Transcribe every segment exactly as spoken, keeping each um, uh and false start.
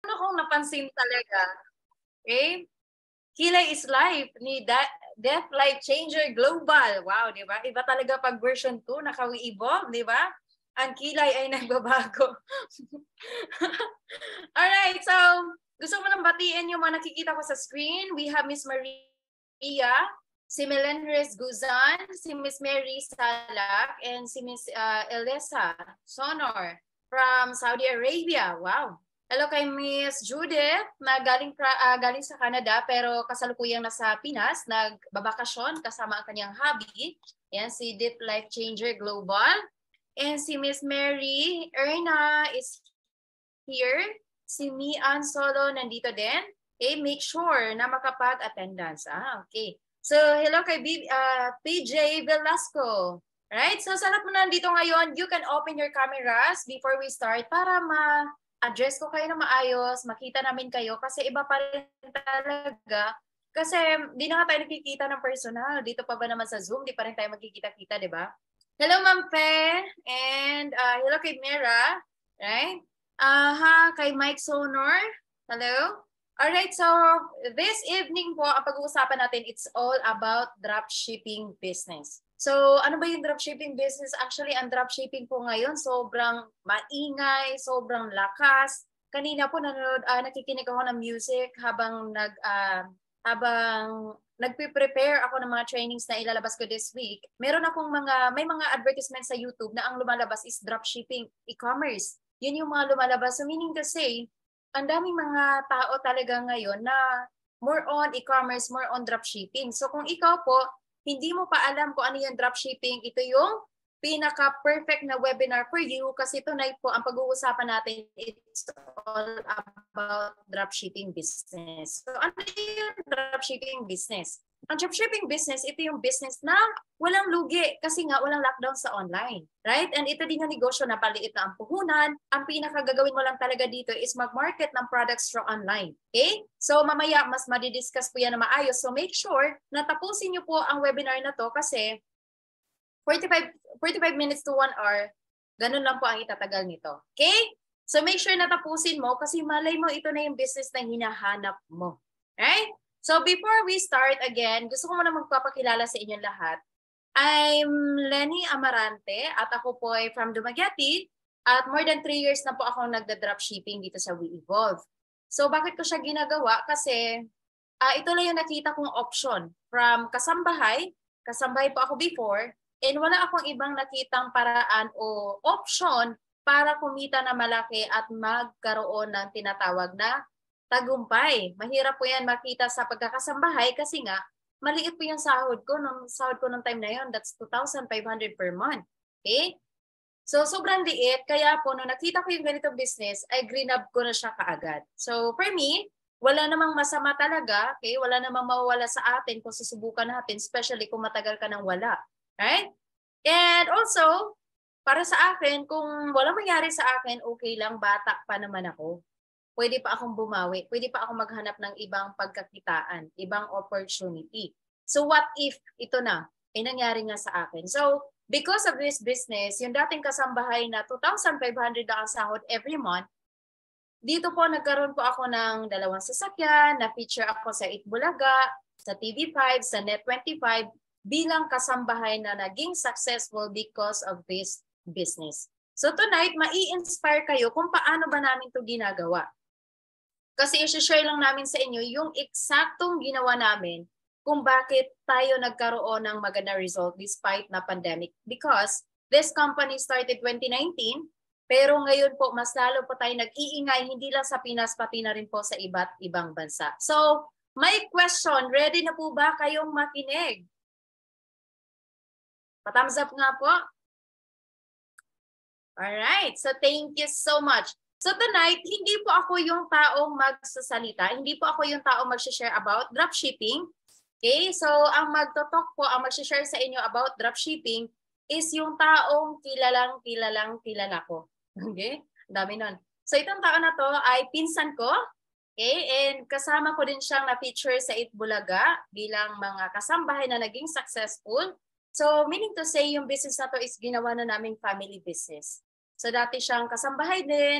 kong napansin talaga, okay? Kilay is Life ni Da- Death Life Changer Global. Wow, di ba? Iba talaga pag version two, naka-evolve, di ba? Ang kilay ay nagbabago. Alright, so gusto mo nang batiin yung mga nakikita ko sa screen. We have Miss Maria, si Melendres Guzan, si Miss Mary Salak, and si Miss uh, Elisa Sonor from Saudi Arabia. Wow. Hello kay Miss Judith na galing, uh, galing sa Canada pero kasalukuyang nasa Pinas, nagbabakasyon kasama ang kanyang hubby. Yan, si Deep Life Changer Global. And si Miss Mary Erna is here. Si Mian Solo nandito din. Okay, make sure na makapag-attendance. Ah, okay. So, hello kay B, uh, P J Velasco. Right? So, sa lahat mo nandito ngayon, you can open your cameras before we start para ma address ko kayo na maayos, makita namin kayo kasi iba pa rin talaga. Kasi di na nga tayo nakikita ng personal. Dito pa ba naman sa Zoom, di pa rin tayo magkikita-kita, di ba? Hello, Ma'am Fe. And uh, hello kay Mira. Right? Uh, ha, kay Mike Sonor. Hello. Alright, so this evening po, ang pag-uusapan natin, it's all about dropshipping business. So, ano ba yung dropshipping business? Actually, ang dropshipping po ngayon, sobrang maingay, sobrang lakas. Kanina po, nanonood, uh, nakikinig ako ng music habang nag, uh, habang nagpe-prepare ako ng mga trainings na ilalabas ko this week. Meron akong mga, may mga advertisement sa YouTube na ang lumalabas is dropshipping, e-commerce. Yun yung mga lumalabas. So, meaning to say, ang daming mga tao talaga ngayon na more on e-commerce, more on dropshipping. So, kung ikaw po, hindi mo pa alam kung ano yung dropshipping, ito yung pinaka-perfect na webinar for you kasi tonight po ang pag-uusapan natin is all about dropshipping business. So ano yung dropshipping business? Ang dropshipping business, ito yung business na walang lugi kasi nga walang lockdown sa online. Right? And ito din yung negosyo na paliit na ang puhunan. Ang pinakagagawin mo lang talaga dito is mag-market ng products through online. Okay? So mamaya mas madidiscuss po yan na maayos. So make sure na tapusin nyo po ang webinar na to kasi forty-five, forty-five minutes to one hour, ganun lang po ang itatagal nito. Okay? So make sure na tapusin mo kasi malay mo ito na yung business na hinahanap mo. Right? So before we start again, gusto ko muna magpapakilala sa inyong lahat. I'm Lenny Amarante at ako po ay from Dumaguete at more than three years na po ako nagda-dropshipping dito sa WeEvolve. So bakit ko siya ginagawa? Kasi uh, ito lang yung nakita kong option from kasambahay. Kasambahay po ako before and wala akong ibang nakitang paraan o option para kumita na malaki at magkaroon ng tinatawag na tagumpay. Mahirap po yan makita sa pagkakasambahay kasi nga maliit po yung sahod ko nung sahod ko nung time na yon. That's two thousand five hundred per month. Okay? So sobrang liit kaya po nung nakita ko yung ganitong business ay greenab ko na siya kaagad. So for me, wala namang masama talaga, okay? Wala namang mawawala sa atin kung susubukan natin, especially kung matagal ka nang wala. Right? And also, para sa akin, kung wala mangyari sa akin, okay lang, bata pa naman ako. Pwede pa akong bumawi, pwede pa akong maghanap ng ibang pagkakitaan, ibang opportunity. So what if ito na, ay nangyari nga sa akin? So because of this business, yung dating kasambahay na two thousand five hundred na ang sahod every month, dito po nagkaroon po ako ng dalawang sasakyan, na-feature ako sa Itbulaga, sa T V five, sa Net twenty-five, bilang kasambahay na naging successful because of this business. So tonight, mai-inspire kayo kung paano ba namin ito ginagawa. Kasi i-share lang namin sa inyo yung eksaktong ginawa namin kung bakit tayo nagkaroon ng maganda result despite na pandemic. Because this company started twenty nineteen, pero ngayon po mas lalo po tayo nag-iingay hindi lang sa Pinas pati na rin po sa iba't ibang bansa. So, may question. Ready na po ba kayong makinig? Pa-thumbs up nga po. Alright, so thank you so much. So tonight, hindi po ako yung taong magsasalita, hindi po ako yung taong mag-share about dropshipping. Okay, so ang magtotalk po, ang mag-share sa inyo about dropshipping is yung taong kilalang, kilalang, kilala ko. Okay, dami nun. So itong tao na to ay pinsan ko. Okay, and kasama ko din siyang na-feature sa Itbulaga bilang mga kasambahay na naging successful. So meaning to say, yung business na to is ginawa na naming family business. So dati siyang kasambahay din.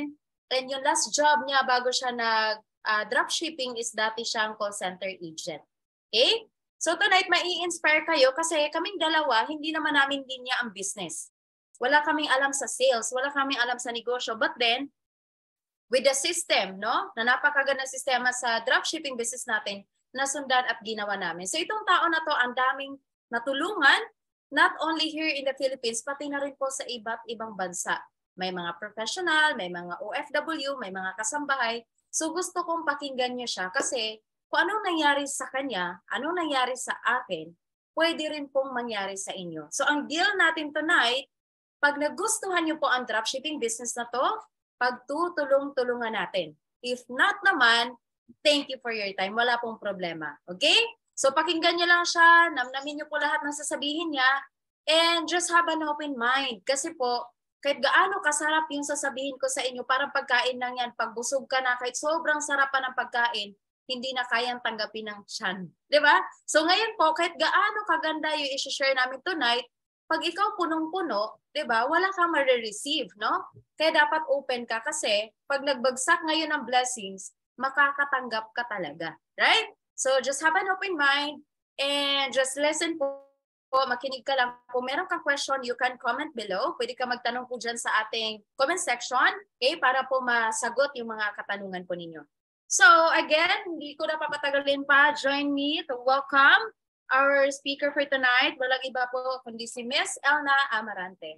And yung last job niya bago siya nag uh, dropshipping is dati siyang call center agent. Okay? So tonight, mai-inspire kayo kasi kaming dalawa, hindi naman namin linya ang business. Wala kaming alam sa sales, wala kaming alam sa negosyo. But then, with the system, no, na napakaganda sistema sa dropshipping business natin, nasundan at ginawa namin. So itong tao na to, ang daming natulungan, not only here in the Philippines, pati na rin po sa iba't ibang bansa. May mga professional, may mga O F W, may mga kasambahay. So gusto kong pakinggan niyo siya kasi kung anong nangyari sa kanya, anong nangyari sa akin, pwede rin pong mangyari sa inyo. So ang deal natin tonight, pag nagustuhan niyo po ang dropshipping business na to, pagtutulong-tulungan natin. If not naman, thank you for your time. Wala pong problema. Okay? So pakinggan niyo lang siya, namnamin niyo po lahat ng sasabihin niya, and just have an open mind. Kasi po, kahit gaano kasarap yung sasabihin ko sa inyo, parang pagkain lang yan. Pag busog ka na, kahit sobrang sarap pa ng pagkain, hindi na kayang tanggapin ng tiyan. Di ba? So ngayon po, kahit gaano kaganda yung isi-share namin tonight, pag ikaw punong-puno, di ba, wala kang ma-receive, no? Kaya dapat open ka kasi pag nagbagsak ngayon ng blessings, makakatanggap ka talaga. Right? So just have an open mind and just listen po. Makinig ka lang. Kung meron kang question, you can comment below. Pwede ka magtanong po dyan sa ating comment section, okay, para po masagot yung mga katanungan po ninyo. So again, hindi ko na papatagalin pa. Join me to welcome our speaker for tonight. Walang iba po kundi si Miss Elna Amarante.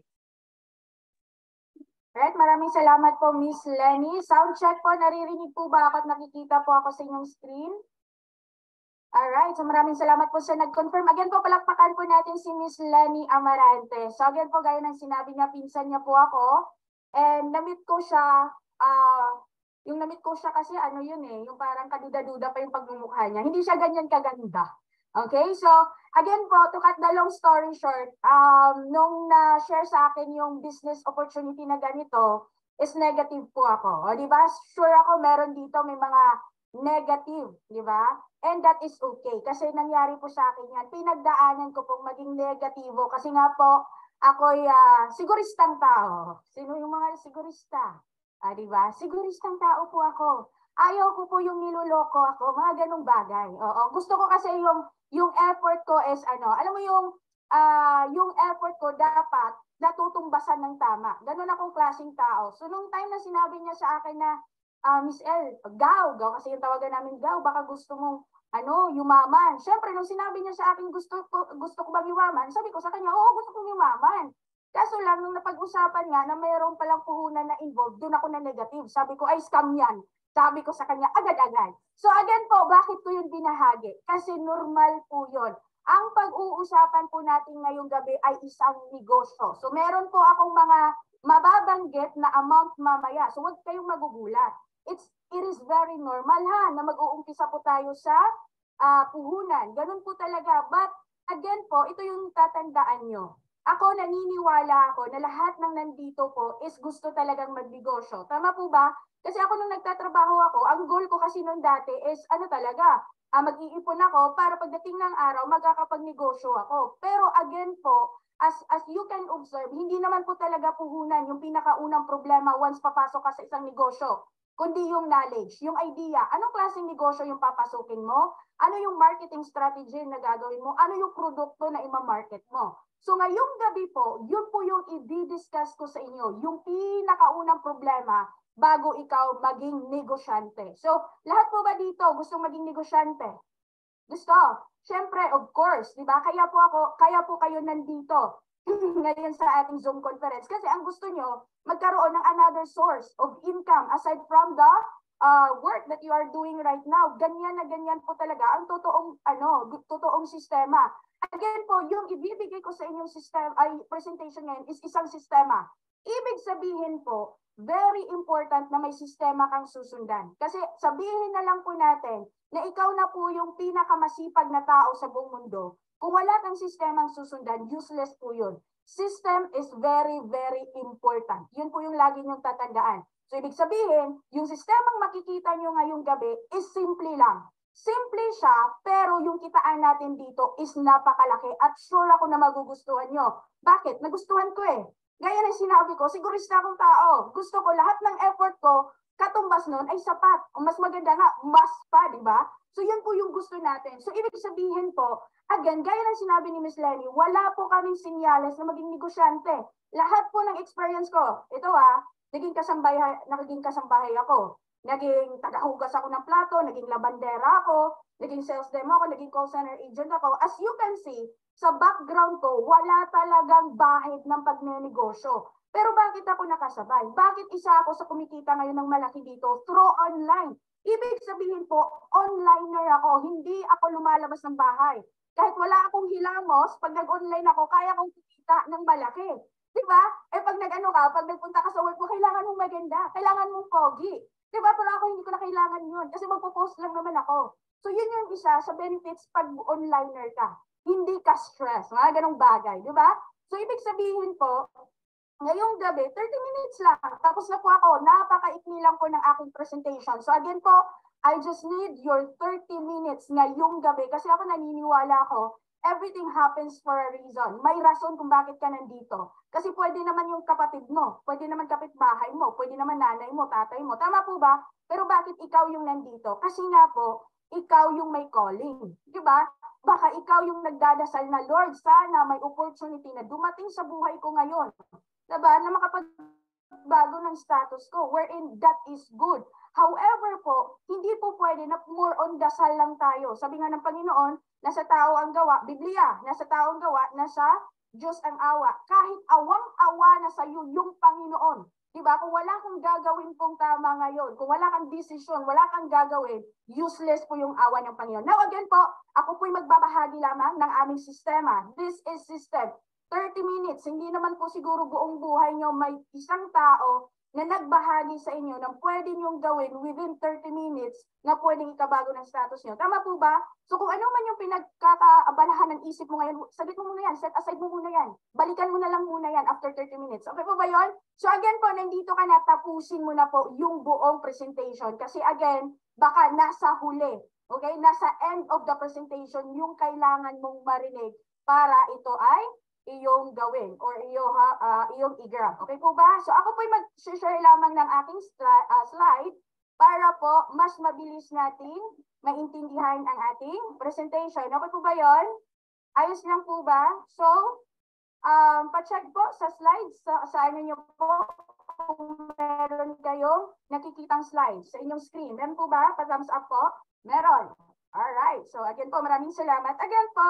Right, maraming salamat po Miss Lenny. Sound check po, naririnig po ba ako at nakikita po ako sa inyong screen? Alright, so maraming salamat po sa nag-confirm. Again po, palakpakan po natin si Miss Lenny Amarante. So again po, gaya ng sinabi niya, pinsan niya po ako. And namit ko siya, uh, yung namit ko siya kasi ano yun eh, yung parang kaduda-duda pa yung pagmumukha niya. Hindi siya ganyan kaganda. Okay, so again po, to cut the long story short, um, nung na-share sa akin yung business opportunity na ganito, is negative po ako. O, di ba? Sure ako meron dito may mga negative, di ba? And that is okay. Kasi nangyari po sa akin yan. Pinagdaanan ko pong maging negatibo. Kasi nga po, ako'y uh, siguristang tao. Sino yung mga sigurista? Ah, di ba? Siguristang tao po ako. Ayaw ko po yung niloloko ako. Mga ganong bagay. Oo. Gusto ko kasi yung, yung effort ko is ano, alam mo yung, uh, yung effort ko dapat natutumbasan ng tama. Ganon akong klaseng tao. So, nung time na sinabi niya sa akin na, Uh, Miss L, gaw, gaw kasi yung tawagan namin gaw, baka gusto mong ano, yumaman. Siyempre, nung sinabi niya sa akin gusto ko, gusto ko bang yumaman, sabi ko sa kanya, oo, gusto kong yumaman. Kaso lang, nung napag-usapan nga na mayroon palang puhunan na involved, doon ako na negative. Sabi ko, ay, scam yan. Sabi ko sa kanya, agad-agad. So again po, bakit ko yun binahagi? Kasi normal po yun. Ang pag-uusapan po natin ngayong gabi ay isang negosyo. So meron po akong mga mababanggit na amount mamaya. So huwag kayong magugulat. It's, it is very normal ha, na mag-uumpisa po tayo sa uh, puhunan. Ganun po talaga. But again po, ito yung tatandaan nyo. Ako naniniwala ako na lahat ng nandito po is gusto talagang magnegosyo. Tama po ba? Kasi ako nung nagtatrabaho ako, ang goal ko kasi nung dati is ano talaga, uh, mag-iipon ako para pagdating ng araw magkakapagnegosyo ako. Pero again po, as as you can observe, hindi naman po talaga puhunan yung pinakaunang problema once papasok ka sa isang negosyo. Kundi yung knowledge, yung idea. Anong klaseng negosyo yung papasukin mo? Ano yung marketing strategy na gagawin mo? Ano yung produkto na ima-market mo? So ngayong gabi po, yun po yung i-discuss ko sa inyo. Yung pinakaunang problema bago ikaw maging negosyante. So lahat po ba dito gustong maging negosyante? Gusto? Siyempre, of course, di ba? Kaya po ako, kaya po kayo nandito ngayon sa ating Zoom conference kasi ang gusto nyo magkaroon ng another source of income aside from the uh, work that you are doing right now. Ganyan na ganyan po talaga ang totoong ano, totoong sistema. Again po, yung ibibigay ko sa inyong system ay presentation ngayon is isang sistema. Ibig sabihin po, very important na may sistema kang susundan. Kasi sabihin na lang po natin na ikaw na po yung pinakamasipag na tao sa buong mundo. Kung wala kang sistemang susundan, useless po yun. System is very, very important. Yun po yung lagi niyong tatandaan. So, ibig sabihin, yung sistemang makikita niyo ngayong gabi is simple lang. Simple siya, pero yung kitaan natin dito is napakalaki at sure ako na magugustuhan nyo. Bakit? Nagustuhan ko eh. Gaya ng sinabi ko, sigurista akong tao. Gusto ko lahat ng effort ko, katumbas nun ay sapat. O mas maganda nga, mas pa, di ba? So yun po yung gusto natin. So ibig sabihin po, again, gaya ng sinabi ni Miss Lenny, wala po kaming sinyales na maging negosyante. Lahat po ng experience ko, ito ha, naging kasambahay, naging kasambahay ako. Naging tagahugas ako ng plato, naging labandera ako, naging sales demo ako, naging call center agent ako. As you can see, sa background ko, wala talagang bahid ng pagnenegosyo. Pero bakit ako nakasabay? Bakit isa ako sa kumikita ngayon ng malaki dito through online? Ibig sabihin po, onliner ako, hindi ako lumalabas ng bahay. Kahit wala akong hilamos, pag nag-online ako, kaya akong kumita ng malaki. Diba? Eh pag nag-ano ka, pag nagpunta ka sa work mo, kailangan mong maganda, kailangan mong pogi. Diba? Pero ako hindi ko na kailangan yun kasi magpo-post lang naman ako. So yun yung isa sa benefits pag onliner ka. Hindi ka stress, mga ganong bagay. Diba? So ibig sabihin po, ngayong gabi, thirty minutes lang. Tapos na po ako, napakaikli lang po ng aking presentation. So again po, I just need your thirty minutes ngayong gabi kasi ako naniniwala ko, everything happens for a reason. May rason kung bakit ka nandito. Kasi pwede naman yung kapatid mo, pwede naman kapitbahay mo, pwede naman nanay mo, tatay mo. Tama po ba? Pero bakit ikaw yung nandito? Kasi nga po, ikaw yung may calling. Diba? Baka ikaw yung nagdadasal na, Lord, sana may opportunity na dumating sa buhay ko ngayon. Diba? Na makapagbago ng status ko, wherein that is good. However po, hindi po pwede na more on dasal lang tayo. Sabi nga ng Panginoon, nasa tao ang gawa, Biblia, nasa tao ang gawa, nasa Diyos ang awa. Kahit awang-awa na sa iyo yung Panginoon. Diba? Kung wala kang gagawin pong tama ngayon, kung wala kang desisyon, wala kang gagawin, useless po yung awa ng Panginoon. Now again po, ako po'y magbabahagi lamang ng aming sistema. This is system. thirty minutes, hindi naman po siguro buong buhay nyo may isang tao na nagbahagi sa inyo na pwede nyong gawin within thirty minutes na pwedeng ikabago ng status nyo. Tama po ba? So kung ano man yung pinagkakaabalahan ng isip mo ngayon, sagit mo muna yan, set aside mo muna yan. Balikan mo na lang muna yan after thirty minutes. Okay po ba yun? So again po, nandito ka na, tapusin mo na po yung buong presentation. Kasi again, baka nasa huli, okay? Nasa end of the presentation yung kailangan mong marinig para ito ay iyong gawin or iyong, uh, iyong i-grab. Okay po ba? So ako po'y mag-share lamang ng aking uh, slide para po mas mabilis natin maintindihan ang ating presentation. Okay po ba yon? Ayos lang po ba? So, um, pa-check po sa slides. Sa, sa ano nyo po kung meron kayong nakikitang slides sa inyong screen. Meron po ba? Pa-thumbs up po? Meron. Alright. So again po, maraming salamat. Again po,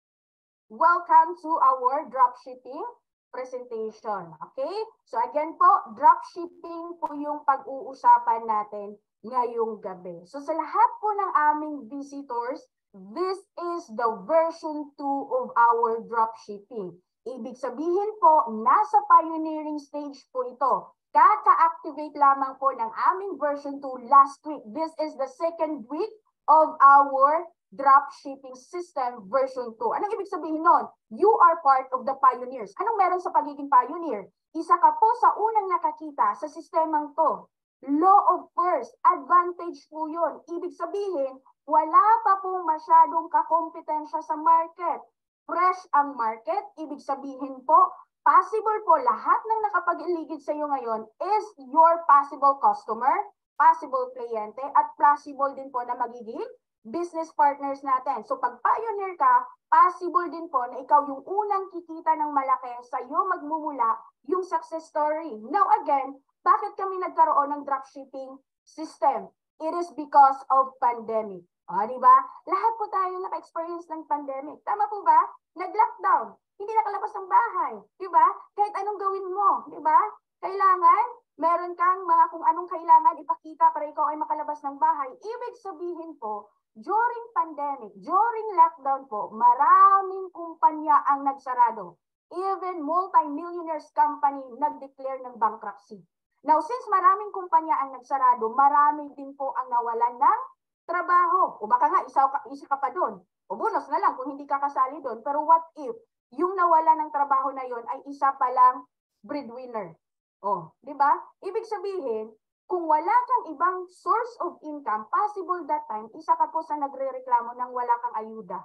welcome to our dropshipping presentation. Okay? So again po, dropshipping po yung pag-uusapan natin ngayong gabi. So sa lahat po ng aming visitors, this is the version two of our dropshipping. Ibig sabihin po, nasa pioneering stage po ito. Kaka-activate lamang po ng aming version two last week. This is the second week of our dropshipping system version two. Anong ibig sabihin nun? You are part of the pioneers. Anong meron sa pagiging pioneer? Isa ka po sa unang nakakita sa sistemang to. Law of first, advantage po yun. Ibig sabihin, wala pa po masyadong kakompetensya sa market. Fresh ang market, ibig sabihin po, possible po lahat ng nakapag-iligid sa iyo ngayon is your possible customer, possible kliyente, at possible din po na magiging business partners natin. So pag pioneer ka, possible din po na ikaw yung unang kikita ng malaki sa iyo magmumula yung success story. Now again, bakit kami nagkaroon ng dropshipping system? It is because of pandemic. O, di ba? Lahat po tayo naka-experience ng pandemic. Tama po ba? Nag-lockdown. Hindi nakalabas ng bahay. Di ba? Kahit anong gawin mo. Di ba? Kailangan, meron kang mga kung anong kailangan ipakita para ikaw ay makalabas ng bahay. Ibig sabihin po, during pandemic, during lockdown po, maraming kumpanya ang nagsarado. Even multi-millionaires company nag-declare ng bankruptcy. Now, since maraming kumpanya ang nagsarado, marami din po ang nawalan ng trabaho. O baka nga, isa, isa ka pa doon. O bonus na lang kung hindi ka kasali doon. Pero what if yung nawala ng trabaho na yon ay isa palang breadwinner? O, di ba? Ibig sabihin, kung wala kang ibang source of income, possible that time, isa ka po sa nagre-reklamo ng wala kang ayuda.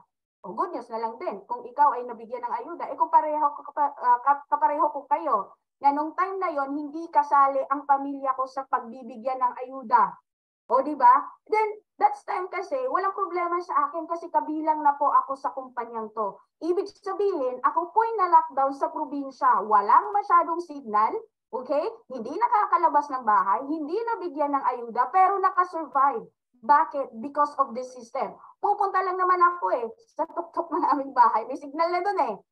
O good news na lang din, kung ikaw ay nabigyan ng ayuda, eh kung pareho, uh, kapareho ko kayo, na nung time na yon hindi kasali ang pamilya ko sa pagbibigyan ng ayuda. O di ba? Then that's time kasi walang problema sa akin kasi kabilang na po ako sa kumpanyang to. Ibig sabihin, ako po'y na-lockdown sa probinsya, walang masyadong signal, okay? Hindi nakakalabas ng bahay, hindi nabigyan ng ayuda, pero nakasurvive. Bakit? Because of this system. Pupunta lang naman ako eh, sa tuktok ng aming bahay. May signal na doon eh.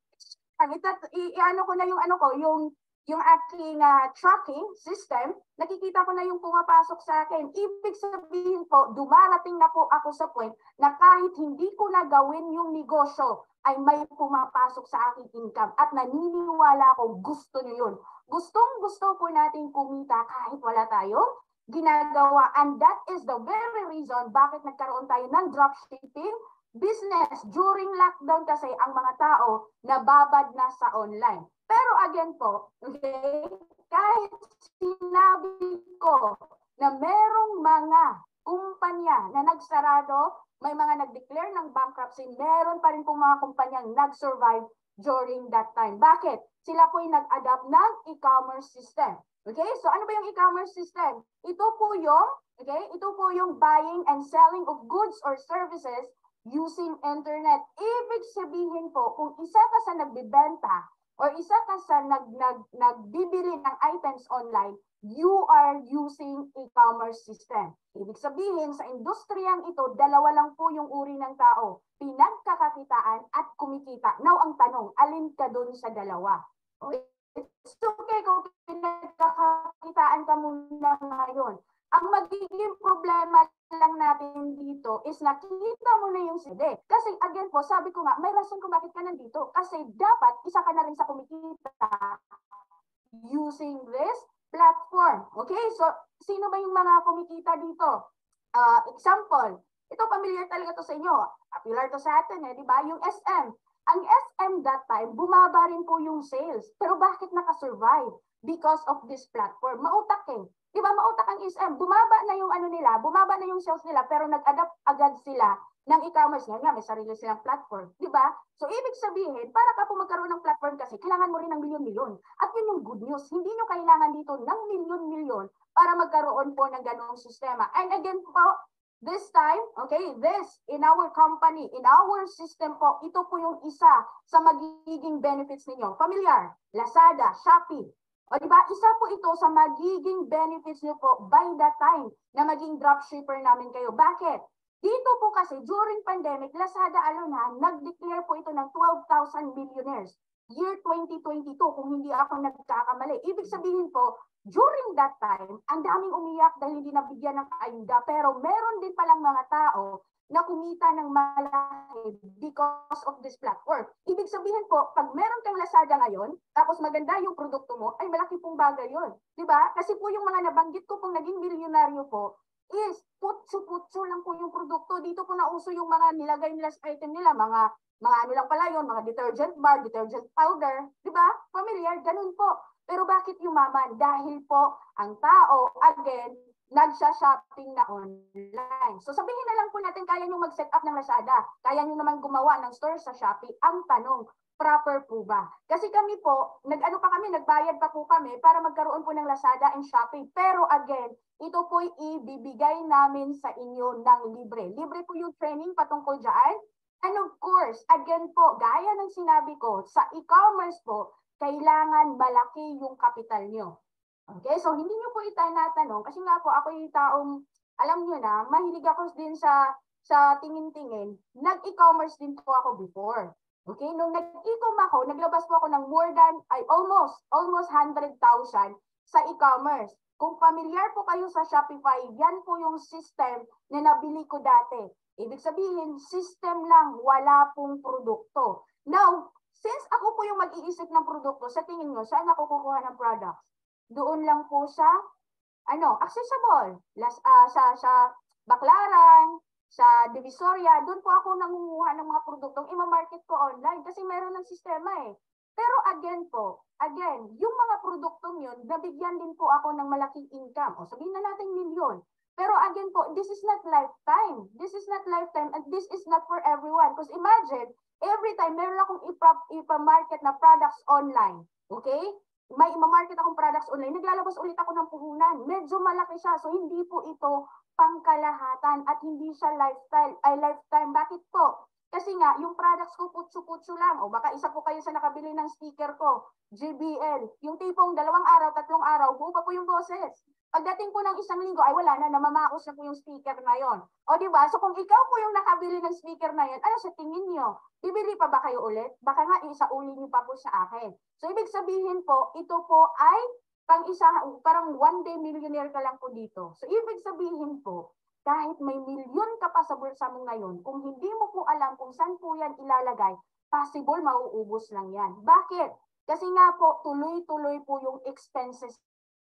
I-ano ko na yung ano ko, yung yung aking uh, tracking system, nakikita ko na yung pumapasok sa akin. Ibig sabihin po, dumarating na po ako sa point na kahit hindi ko na gawin yung negosyo, ay may pumapasok sa aking income. At naniniwala akong gusto nyo yun. Gustong gusto po natin kumita kahit wala tayong ginagawa. And that is the very reason bakit nagkaroon tayo ng dropshipping business. During lockdown kasi ang mga tao nababad na sa online. Pero again po, okay, kahit sinabi ko na merong mga kumpanya na nagsarado, may mga nag-declare ng bankruptcy, meron pa rin pong mga kumpanyang nag-survive during that time. Bakit? Sila po'y nag-adapt ng e-commerce system. Okay? So ano ba yung e-commerce system? Ito po yung, okay, ito po yung buying and selling of goods or services using internet. Ibig sabihin po, kung isa ka sa nagbibenta or isa ka sa nag, nag, nagbibili ng items online, you are using e-commerce system. Ibig sabihin, sa industriyang ito, dalawa lang po yung uri ng tao. Pinagkakakitaan at kumikita. Now, ang tanong, alin ka dun sa dalawa? Okay? It's okay kung pinagkakakitaan ka muna ngayon. Ang magiging problema lang natin dito is nakita mo na yung C D. Kasi again po, sabi ko nga, may rason kung bakit ka nandito. Kasi dapat isa ka na rin sa kumikita using this platform. Okay? So, sino ba yung mga kumikita dito? Uh, example, ito familiar talaga to sa inyo. Popular to sa atin, eh, di ba? Yung S M. Ang S M that time, bumaba rin po yung sales. Pero bakit nakasurvive? Because of this platform. Mautak eh. Di ba mautak ang S M? Bumaba na yung ano nila, bumaba na yung sales nila, pero nag-adapt agad sila ng e-commerce. Nga nga, may sarili silang platform. Di ba? So, ibig sabihin, para ka po magkaroon ng platform kasi, kailangan mo rin ng milyon-milyon. At yun yung good news. Hindi nyo kailangan dito ng milyon-milyon para magkaroon po ng ganong sistema. And again po, this time, okay, this, in our company, in our system po, ito po yung isa sa magiging benefits ninyo. Familiar, Lazada, Shopee. O diba, isa po ito sa magiging benefits nyo po by the time na maging dropshipper namin kayo. Bakit? Dito po kasi, during pandemic, Lazada alone ha, nag-declare po ito ng twelve thousand millionaires. Year twenty twenty-two, kung hindi ako nagkakamali. Ibig sabihin po, during that time, ang daming umiyak dahil hindi nabigyan ng ayuda. Pero meron din palang mga tao na kumita ng malaki because of this platform. Ibig sabihin po, pag meron kang Lazada ngayon, tapos maganda yung produkto mo, ay malaki pong bagay yun. Diba? Kasi po yung mga nabanggit ko pong naging milyonaryo po, is putso-putso lang po yung produkto. Dito po nauso yung mga nilagay nila sa item nila, mga mga ano lang pala yun, mga detergent bar, detergent powder. Diba? Familiar, ganun po. Pero bakit yumaman? Dahil po ang tao, again, nagsha-shopping na online. So sabihin na lang po natin, kaya nyo mag-set up ng Lazada. Kaya nyo naman gumawa ng store sa Shopee. Ang tanong, proper po ba? Kasi kami po, nag-ano pa kami, nagbayad pa po kami para magkaroon po ng Lazada and Shopee. Pero again, ito po'y ibibigay namin sa inyo ng libre. Libre po yung training patungkol dyan. And of course, again po, gaya ng sinabi ko, sa e-commerce po, kailangan malaki yung kapital nyo. Okay, so hindi nyo po itanatanong, kasi nga po ako yung taong, alam nyo na, mahilig ako din sa, sa tingin-tingin, nag-e-commerce din po ako before. Okay, nung nag-e-com ako, naglabas po ako ng more than, ay almost, almost one hundred thousand sa e-commerce. Kung familiar po kayo sa Shopify, yan po yung system na nabili ko dati. Ibig sabihin, system lang, wala pong produkto. Now, since ako po yung mag-iisip ng produkto, sa tingin nyo, saan ako kukuha ng products? Doon lang po sa, ano, accessible. Las, uh, sa, sa Baclaran, sa Divisoria, doon po ako nangunguha ng mga produktong ima-market ko online kasi meron ng sistema eh. Pero again po, again, yung mga produktong yun, nabigyan din po ako ng malaking income. O sabihin na natin milyon. Pero again po, this is not lifetime. This is not lifetime and this is not for everyone. Because imagine, every time meron akong ipa-market na products online, okay? May ipa-market akong products online, naglalabas ulit ako ng puhunan. Medyo malaki siya. So hindi po ito pangkalahatan at hindi siya lifestyle, ay lifetime. Bakit po? Kasi nga, yung products ko putsu-putsu lang. O baka isa po kayo sa nakabili ng sticker ko, J B L. Yung tipong dalawang araw, tatlong araw, buo pa po yung boses. Pagdating po ng isang linggo, ay wala na, namamaos na po yung speaker na yon. O diba? So kung ikaw po yung nakabili ng speaker na yon, ano sa tingin nyo? Bibili pa ba kayo ulit? Baka nga isauli nyo pa po sa akin. So ibig sabihin po, ito po ay pang isa, parang one day millionaire ka lang po dito. So ibig sabihin po, kahit may milyon ka pa sa bulsa mo ngayon, kung hindi mo po alam kung saan po yan ilalagay, possible mauubos lang yan. Bakit? Kasi nga po, tuloy-tuloy po yung expenses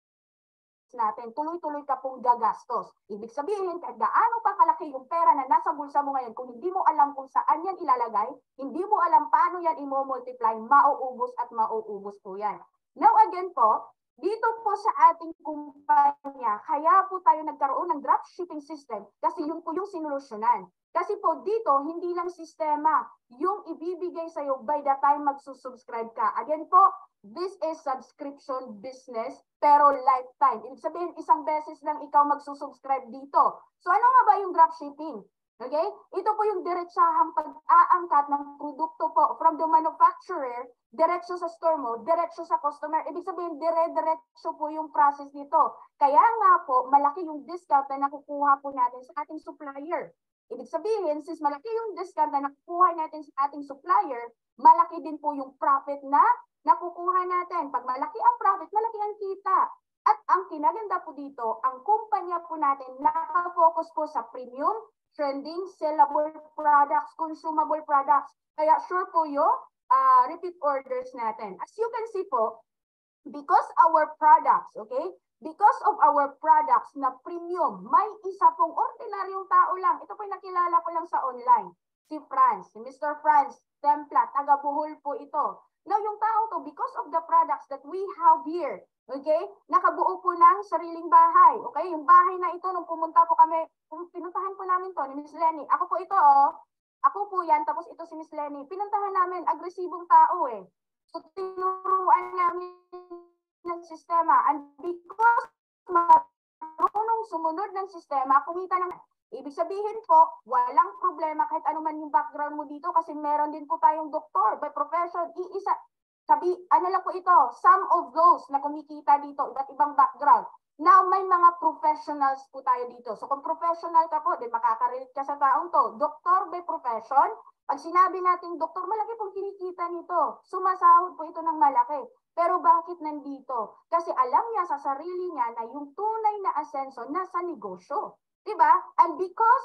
natin, tuloy-tuloy ka pong gagastos. Ibig sabihin, kahit gaano pa kalaki yung pera na nasa bulsa mo ngayon, kung hindi mo alam kung saan yan ilalagay, hindi mo alam paano yan i-multiply, mauubos at mauubos po yan. Now again po, dito po sa ating kumpanya, kaya po tayo nagkaroon ng dropshipping system kasi yun po yung sinolusyonan. Kasi po dito, hindi lang sistema yung ibibigay sa'yo by the time magsusubscribe ka. Again po, this is subscription business pero lifetime. Ibig sabihin, isang beses lang ikaw magsusubscribe dito. So ano nga ba yung dropshipping? Okay? Ito po yung diretsahang pag-aangkat ng produkto po from the manufacturer, diretso sa store mo, diretso sa customer. Ibig sabihin, dire-diretso po yung process nito. Kaya nga po, malaki yung discount na nakukuha po natin sa ating supplier. Ibig sabihin, since malaki yung discount na nakukuha natin sa ating supplier, malaki din po yung profit na nakukuha natin. Pag malaki ang profit, malaki ang kita. At ang kinaganda po dito, ang kumpanya po natin nakafocus po sa premium, trending, sellable products, consumable products. Kaya sure po yung uh, repeat orders natin. As you can see po, because our products, okay, because of our products na premium, may isa pong ordinaryong tao lang. Ito po yung nakilala ko lang sa online. Si Franz, si Mister Franz Templa, taga Bohol po ito. Now, yung tao to, because of the products that we have here, okay, nakabuo po ng sariling bahay. Okay, yung bahay na ito, nung pumunta po kami, kung pinuntahan po namin to ni Miss Lenny, ako po ito, oh, ako po yan, tapos ito si Miss Lenny, pinuntahan namin, agresibong tao eh. So, tinuruan namin ng sistema, and because marunong sumunod ng sistema, kumita ng ibig sabihin po, walang problema kahit ano man yung background mo dito kasi meron din po tayong doktor by profession. Iisa, sabi, ano lang po ito, some of those na kumikita dito, iba't ibang background. Now, may mga professionals po tayo dito. So kung professional ka po, din makaka-relate ka sa taong to. Doktor by profession, pag sinabi natin doktor, malaki pong kinikita nito. Sumasahod po ito ng malaki. Pero bakit nandito? Kasi alam niya sa sarili niya na yung tunay na asenso nasa negosyo. Diba? And because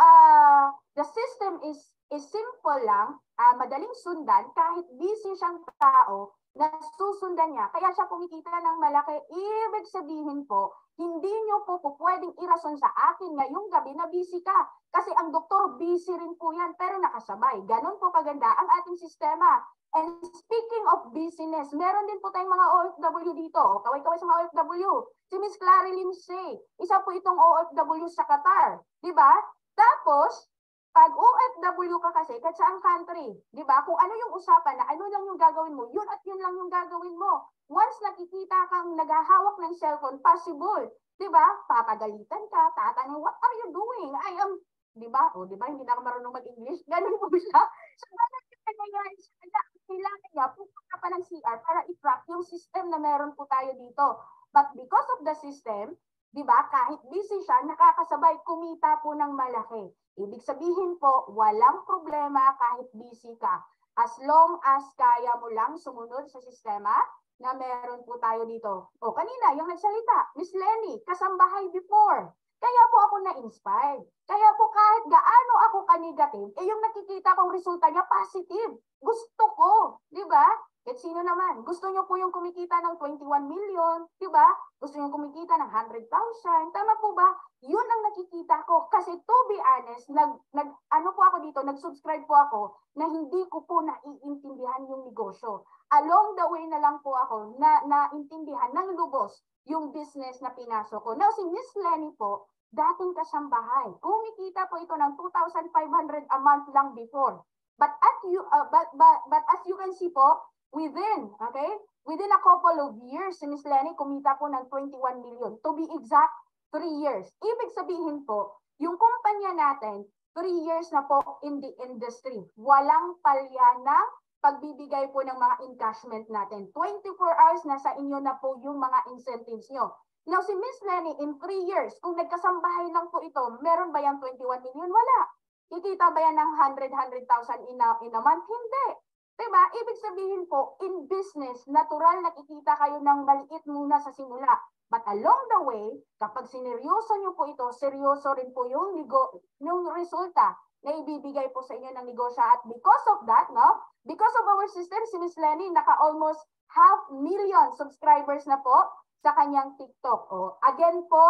uh, the system is, is simple lang, uh, madaling sundan, kahit busy siyang tao, na susundan niya, kaya siya kumikita ng malaki, ibig sabihin po, hindi nyo po po pwedeng irason sa akin ngayong gabi na busy ka. Kasi ang doktor busy rin po yan, pero nakasabay. Ganon po kaganda ang ating sistema. And speaking of business, meron din po tayong mga O F W dito. Kaway-kaway sa mga O F W. Si Miss Clary Limsey, isa po itong O F W sa Qatar. Diba? Tapos, pag O F W ka kasi, kahit saang country, diba? Kung ano yung usapan na ano lang yung gagawin mo, yun at yun lang yung gagawin mo. Once nakikita kang naghahawak ng cellphone, possible. Diba? Papagalitan ka, tatanong, what are you doing? I am, diba? O, diba? Hindi na ako marunong mag-English. Ganun po siya. So, ganun yung nangyayari sa kanya. Kailangan niya, pupunta pa ng C R para i-track yung system na meron po tayo dito. But because of the system, di ba, kahit busy siya, nakakasabay, kumita po ng malaki. Ibig sabihin po, walang problema kahit busy ka. As long as kaya mo lang sumunod sa sistema na meron po tayo dito. O, kanina, yung nagsalita, Miss Lenny, kasambahay before. Kaya po ako na-inspired. Kaya po kahit gaano ako ka-negative, eh yung nakikita kong resulta niya positive. Gusto ko, di ba? At sino naman? Gusto niyo po yung kumikita ng twenty-one million, di ba? Gusto niyo kumikita ng one hundred thousand. Tama po ba? Yun ang nakikita ko. Kasi to be honest, nag, nag, ano po ako dito, nag-subscribe po ako na hindi ko po naiintindihan yung negosyo. Along the way na lang po ako na naintindihan ng lubos yung business na pinasok ko. Now, si Miss Lenny po, dating kasambahay. Kumikita po ito ng two thousand five hundred a month lang before. But at you uh, but, but but as you can see po, within, okay? Within a couple of years, si Miss Lenny kumita po ng twenty-one million. To be exact, three years. Ibig sabihin po, yung kumpanya natin, three years na po in the industry. Walang palya na pagbibigay po ng mga encashment natin. twenty-four hours na sa inyo na po yung mga incentives nyo. Now, si Miss Lenny, in three years, kung nagkasambahay lang po ito, meron ba yung twenty-one million? Wala. Kikita ba yan ng one hundred, one hundred thousand in a, in a month? Hindi. Diba? Ibig sabihin po, in business, natural nakikita kayo ng maliit muna sa simula. But along the way, kapag sineryoso nyo po ito, seryoso rin po yung, nego, yung resulta na ibibigay po sa inyo ng negosyo. At because of that, no? Because of our system, si Miss Lenny, naka-almost half million subscribers na po sa kanyang TikTok. O, again po,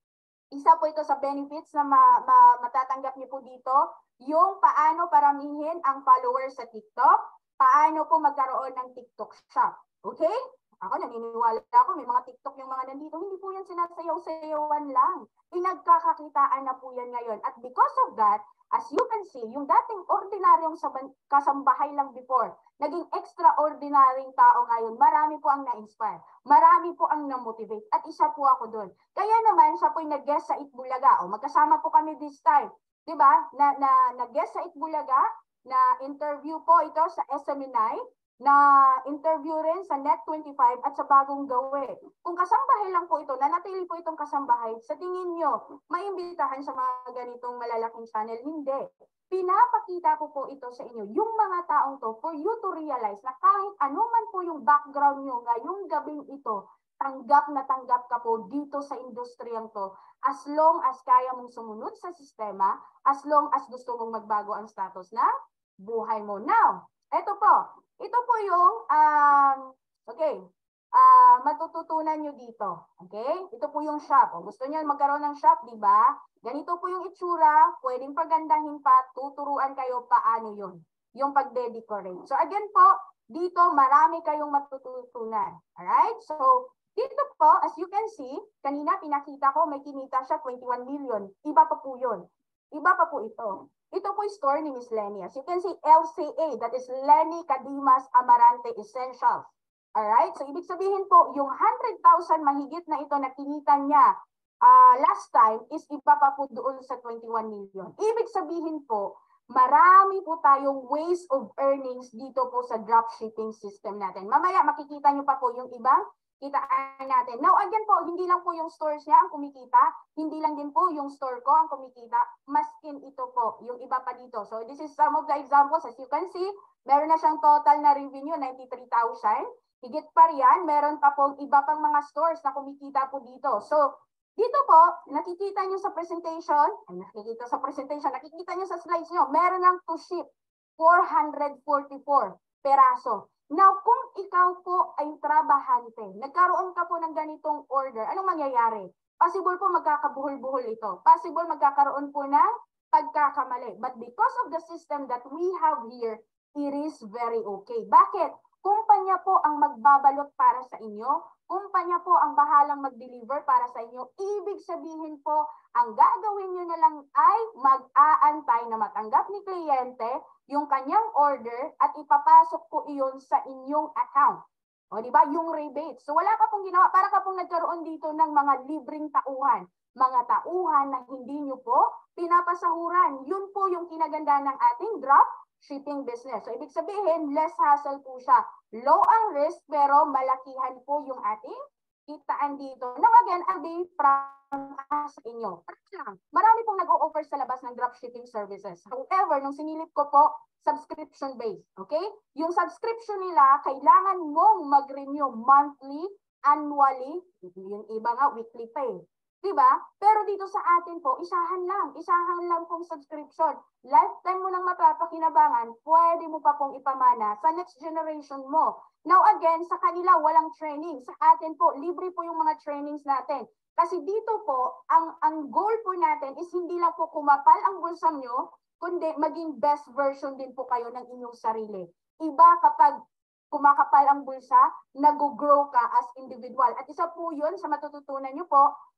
isa po ito sa benefits na ma, ma, matatanggap niyo po dito, yung paano paramihin ang followers sa TikTok, paano po magkaroon ng TikTok shop. Okay? Ako naniniwala ako, may mga TikTok yung mga nandito, hindi po yan sinasayaw-sayawan lang. Pinagkakakitaan na po yan ngayon. At because of that, as you can see, yung dating ordinaryong kasambahay lang before, naging extraordinaryong tao ngayon, marami po ang na-inspire. Marami po ang na-motivate. At isa po ako doon. Kaya naman, siya po'y nag-guest sa Itbulaga. O, magkasama po kami this time. Diba? Na, na, nag-guest sa Itbulaga, na interview po ito sa S M N I, na interview rin sa Net twenty-five at sa Bagong Gawe. Kung kasambahay lang po ito, nanatili po itong kasambahay, sa tingin nyo, maimbitahan sa mga ganitong malalaking channel? Hindi. Pinapakita ko po ito sa inyo, yung mga taong to, for you to realize na kahit ano man po yung background nyo ngayong gabing ito, tanggap na tanggap ka po dito sa industriyang to, as long as kaya mong sumunod sa sistema, as long as gusto mong magbago ang status na buhay mo. Now, eto po, ito po yung, um, okay, uh, matututunan nyo dito. Okay? Ito po yung shop. O, gusto nyo magkaroon ng shop, di ba? Ganito po yung itsura, pwedeng pagandahin pa, tuturuan kayo paano yun, yung pagde-decorate. So again po, dito marami kayong matututunan. Alright? So, dito po, as you can see, kanina pinakita ko, may kinita siya twenty-one million. Iba pa po yun. Iba pa po ito. Ito po yung store ni Miss Lenny. As you can see, L C A, that is Lenny Cadimas Amarante Essentials. Alright? So, ibig sabihin po, yung one hundred thousand mahigit na ito na kinita niya uh, last time is iba pa po doon sa twenty-one million. Ibig sabihin po, marami po tayong ways of earnings dito po sa dropshipping system natin. Mamaya, makikita nyo pa po yung ibang kitaan natin. Now, again po, hindi lang po yung stores niya ang kumikita, hindi lang din po yung store ko ang kumikita, maskin ito po, yung iba pa dito. So, this is some of the examples. As you can see, meron na siyang total na revenue, ninety-three thousand. Higit pa riyan, meron pa po iba pang mga stores na kumikita po dito. So, dito po, nakikita nyo sa presentation, ay nakikita sa presentation, nakikita nyo sa slides nyo, meron ng to ship, four hundred forty-four peraso. Now, kung ikaw po ay trabahante, nagkaroon ka po ng ganitong order, anong mangyayari? Possible po magkakabuhol-buhol ito. Possible magkakaroon po ng pagkakamali. But because of the system that we have here, it is very okay. Bakit? Kumpanya po ang magbabalot para sa inyo. Kumpanya po ang bahalang mag-deliver para sa inyo. Ibig sabihin po, ang gagawin nyo na lang ay mag-aantay na matanggap ni kliyente yung kanyang order at ipapasok po iyon sa inyong account. O di ba? Yung rebate. So wala ka pong ginawa, para ka pong nagkaroon dito ng mga libreng tauhan. Mga tauhan na hindi nyo po pinapasahuran. Yun po yung kinaganda ng ating drop shipping business. So ibig sabihin, less hassle po siya. Low ang risk pero malakihan po yung ating kitaan dito. Now again, I'll be from sa inyo. Marami pong nag-o-offer sa labas ng dropshipping services. However, nung sinilip ko po, subscription-based. Okay? Yung subscription nila, kailangan mong mag-renew monthly, annually, yung iba nga, weekly pay. Diba? Pero dito sa atin po, isahan lang. Isahan lang pong subscription. Lifetime mo nang mapapakinabangan, pwede mo pa pong ipamana sa next generation mo. Now again, sa kanila walang training. Sa atin po, libre po yung mga trainings natin. Kasi dito po, ang, ang goal po natin is hindi lang po kumapal ang bulsa nyo, kundi maging best version din po kayo ng inyong sarili. Iba kapag kumakapal ang bulsa, nag-grow ka as individual. At isa po yun sa matututunan nyo po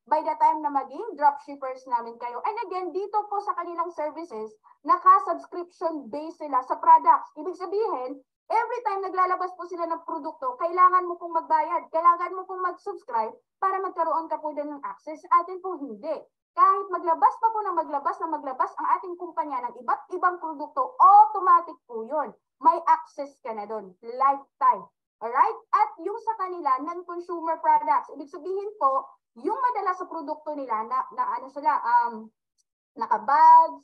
by the time na maging dropshippers namin kayo. And again, dito po sa kanilang services, naka-subscription base sila sa products. Ibig sabihin, every time naglalabas po sila ng produkto, kailangan mo pong magbayad, kailangan mo pong mag-subscribe para magkaroon ka po din ng access. Sa atin po hindi. Kahit maglabas pa po ng maglabas na maglabas ang ating kumpanya ng iba't ibang produkto, automatic po yun. May access ka na doon. Lifetime. Alright? At yung sa kanila, non-consumer products. Ibig sabihin po, yung madalas sa produkto nila, na, na ano sila, um, naka-bags,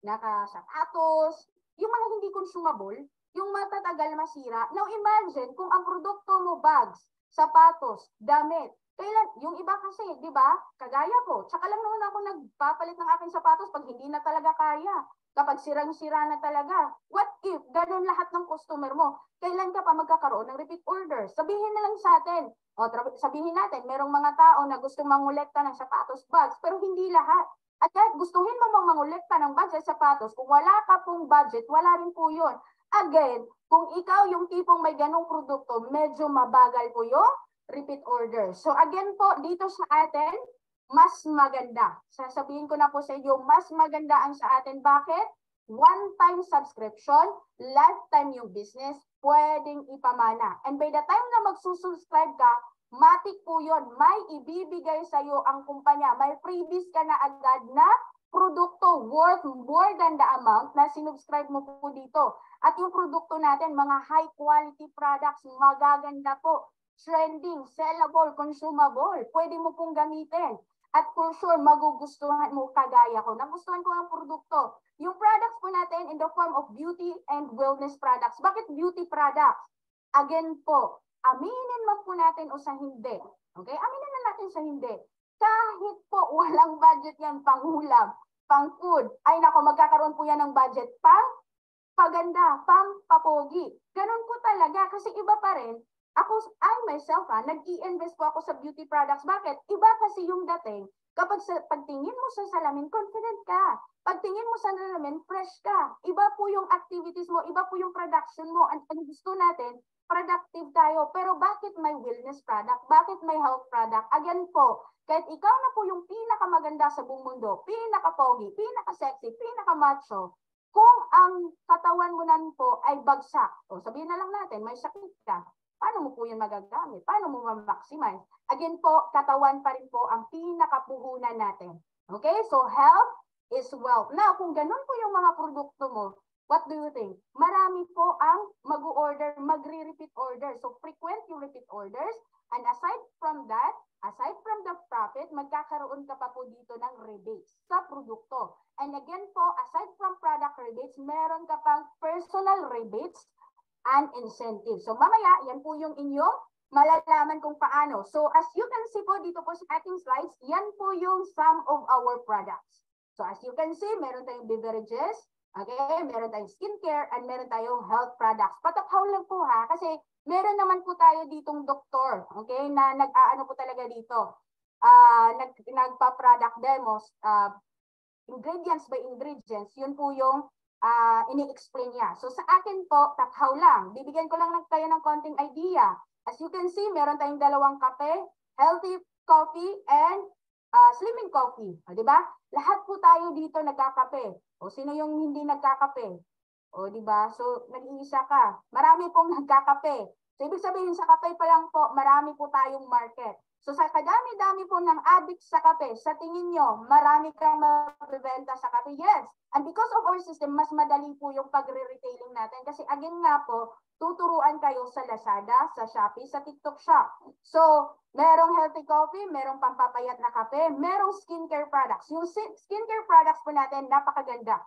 naka-sapatos, yung mga hindi consumable, yung matatagal masira. Now imagine kung ang produkto mo bags, sapatos, damit, kailan, yung iba kasi, di ba, kagaya ko, tsaka lang naman ako nagpapalit ng aking sapatos pag hindi na talaga kaya. Kapag sirang-sira na talaga. What if, ganun lahat ng customer mo, kailan ka pa magkakaroon ng repeat order? Sabihin na lang sa atin, o sabihin natin, merong mga tao na gustong mangolekta ng sapatos, bags, pero hindi lahat. At kahit gustuhin mo mang mangolekta ng bags at sapatos, kung wala ka pong budget, wala rin po yun. Again, kung ikaw yung tipong may ganong produkto, medyo mabagal po yung repeat order. So again po, dito sa atin, mas maganda. Sasabihin ko na po sa inyo, mas maganda ang sa atin. Bakit? One-time subscription, lifetime yung business, pwedeng ipamana. And by the time na magsusubscribe ka, matik po yun, may ibibigay sa iyo ang kumpanya. May freebies ka na agad na produkto worth more than the amount na sinubscribe mo po dito. At yung produkto natin, mga high quality products, magaganda po, trending, sellable, consumable, pwede mo pong gamitin. At for sure, magugustuhan mo kagaya ko. Nagustuhan ko ang produkto. Yung products po natin in the form of beauty and wellness products. Bakit beauty products? Again po, aminin man po natin o sa hindi. Okay? Aminin na natin sa hindi. Kahit po walang budget yan pang ulam, pang food, ay nako, magkakaroon po yan ng budget pang paganda, pang papogi. Ganun po talaga kasi iba pa rin. Ako, I myself, ha, nag-i-invest po ako sa beauty products. Bakit? Iba kasi yung dating. Kapag sa, pagtingin mo sa salamin, confident ka. Pagtingin mo sa salamin, fresh ka. Iba po yung activities mo, iba po yung production mo. Ang, ang gusto natin, productive tayo. Pero bakit may wellness product? Bakit may health product? Again po, kahit ikaw na po yung pinakamaganda sa buong mundo, pinaka-pogi, pinaka-sexy, pinaka-macho, kung ang katawan mo nan po ay bagsak, o sabihin na lang natin, may sakit ka, paano mo po yun magagamit? Paano mo ma-maximize? Again po, katawan pa rin po ang pinakapuhunan natin. Okay? So, health is wealth. Now, kung ganun po yung mga produkto mo, what do you think? Marami po ang mag-order, magre-repeat order. So, frequent yung repeat orders. And aside from that, aside from the profit, magkakaroon ka pa po dito ng rebates sa produkto. And again po, aside from product rebates, meron ka pang personal rebates and incentive. So mamaya, yan po yung inyong malalaman kung paano. So as you can see po dito po sa ating slides, yan po yung some of our products. So as you can see, meron tayong beverages, okay, meron tayong skincare, and meron tayong health products. Patakhaw lang po ha, kasi meron naman po tayo ditong doktor, okay, na nag-aano po talaga dito. Uh, nag, nagpa-product demos, uh, ingredients by ingredients, yun po yung Uh, ini-explain niya. So sa akin po, takhaw lang. Bibigyan ko lang kayo ng konting idea. As you can see, meron tayong dalawang kape, healthy coffee and uh, slimming coffee. O, diba? Lahat po tayo dito nagkakape. O sino yung hindi nagkakape? O diba? So nag-iisa ka. Marami pong nagkakape. So ibig sabihin sa kape pa lang po, marami po tayong market. So sa kadami-dami po ng addicts sa kape, sa tingin nyo, marami kang mabibenta sa kape? Yes. And because of our system, mas madali po yung pagre-retailing natin. Kasi again nga po, tuturuan kayo sa Lazada, sa Shopee, sa TikTok Shop. So, merong healthy coffee, merong pampapayat na kape, merong skincare products. Yung skincare products po natin, napakaganda.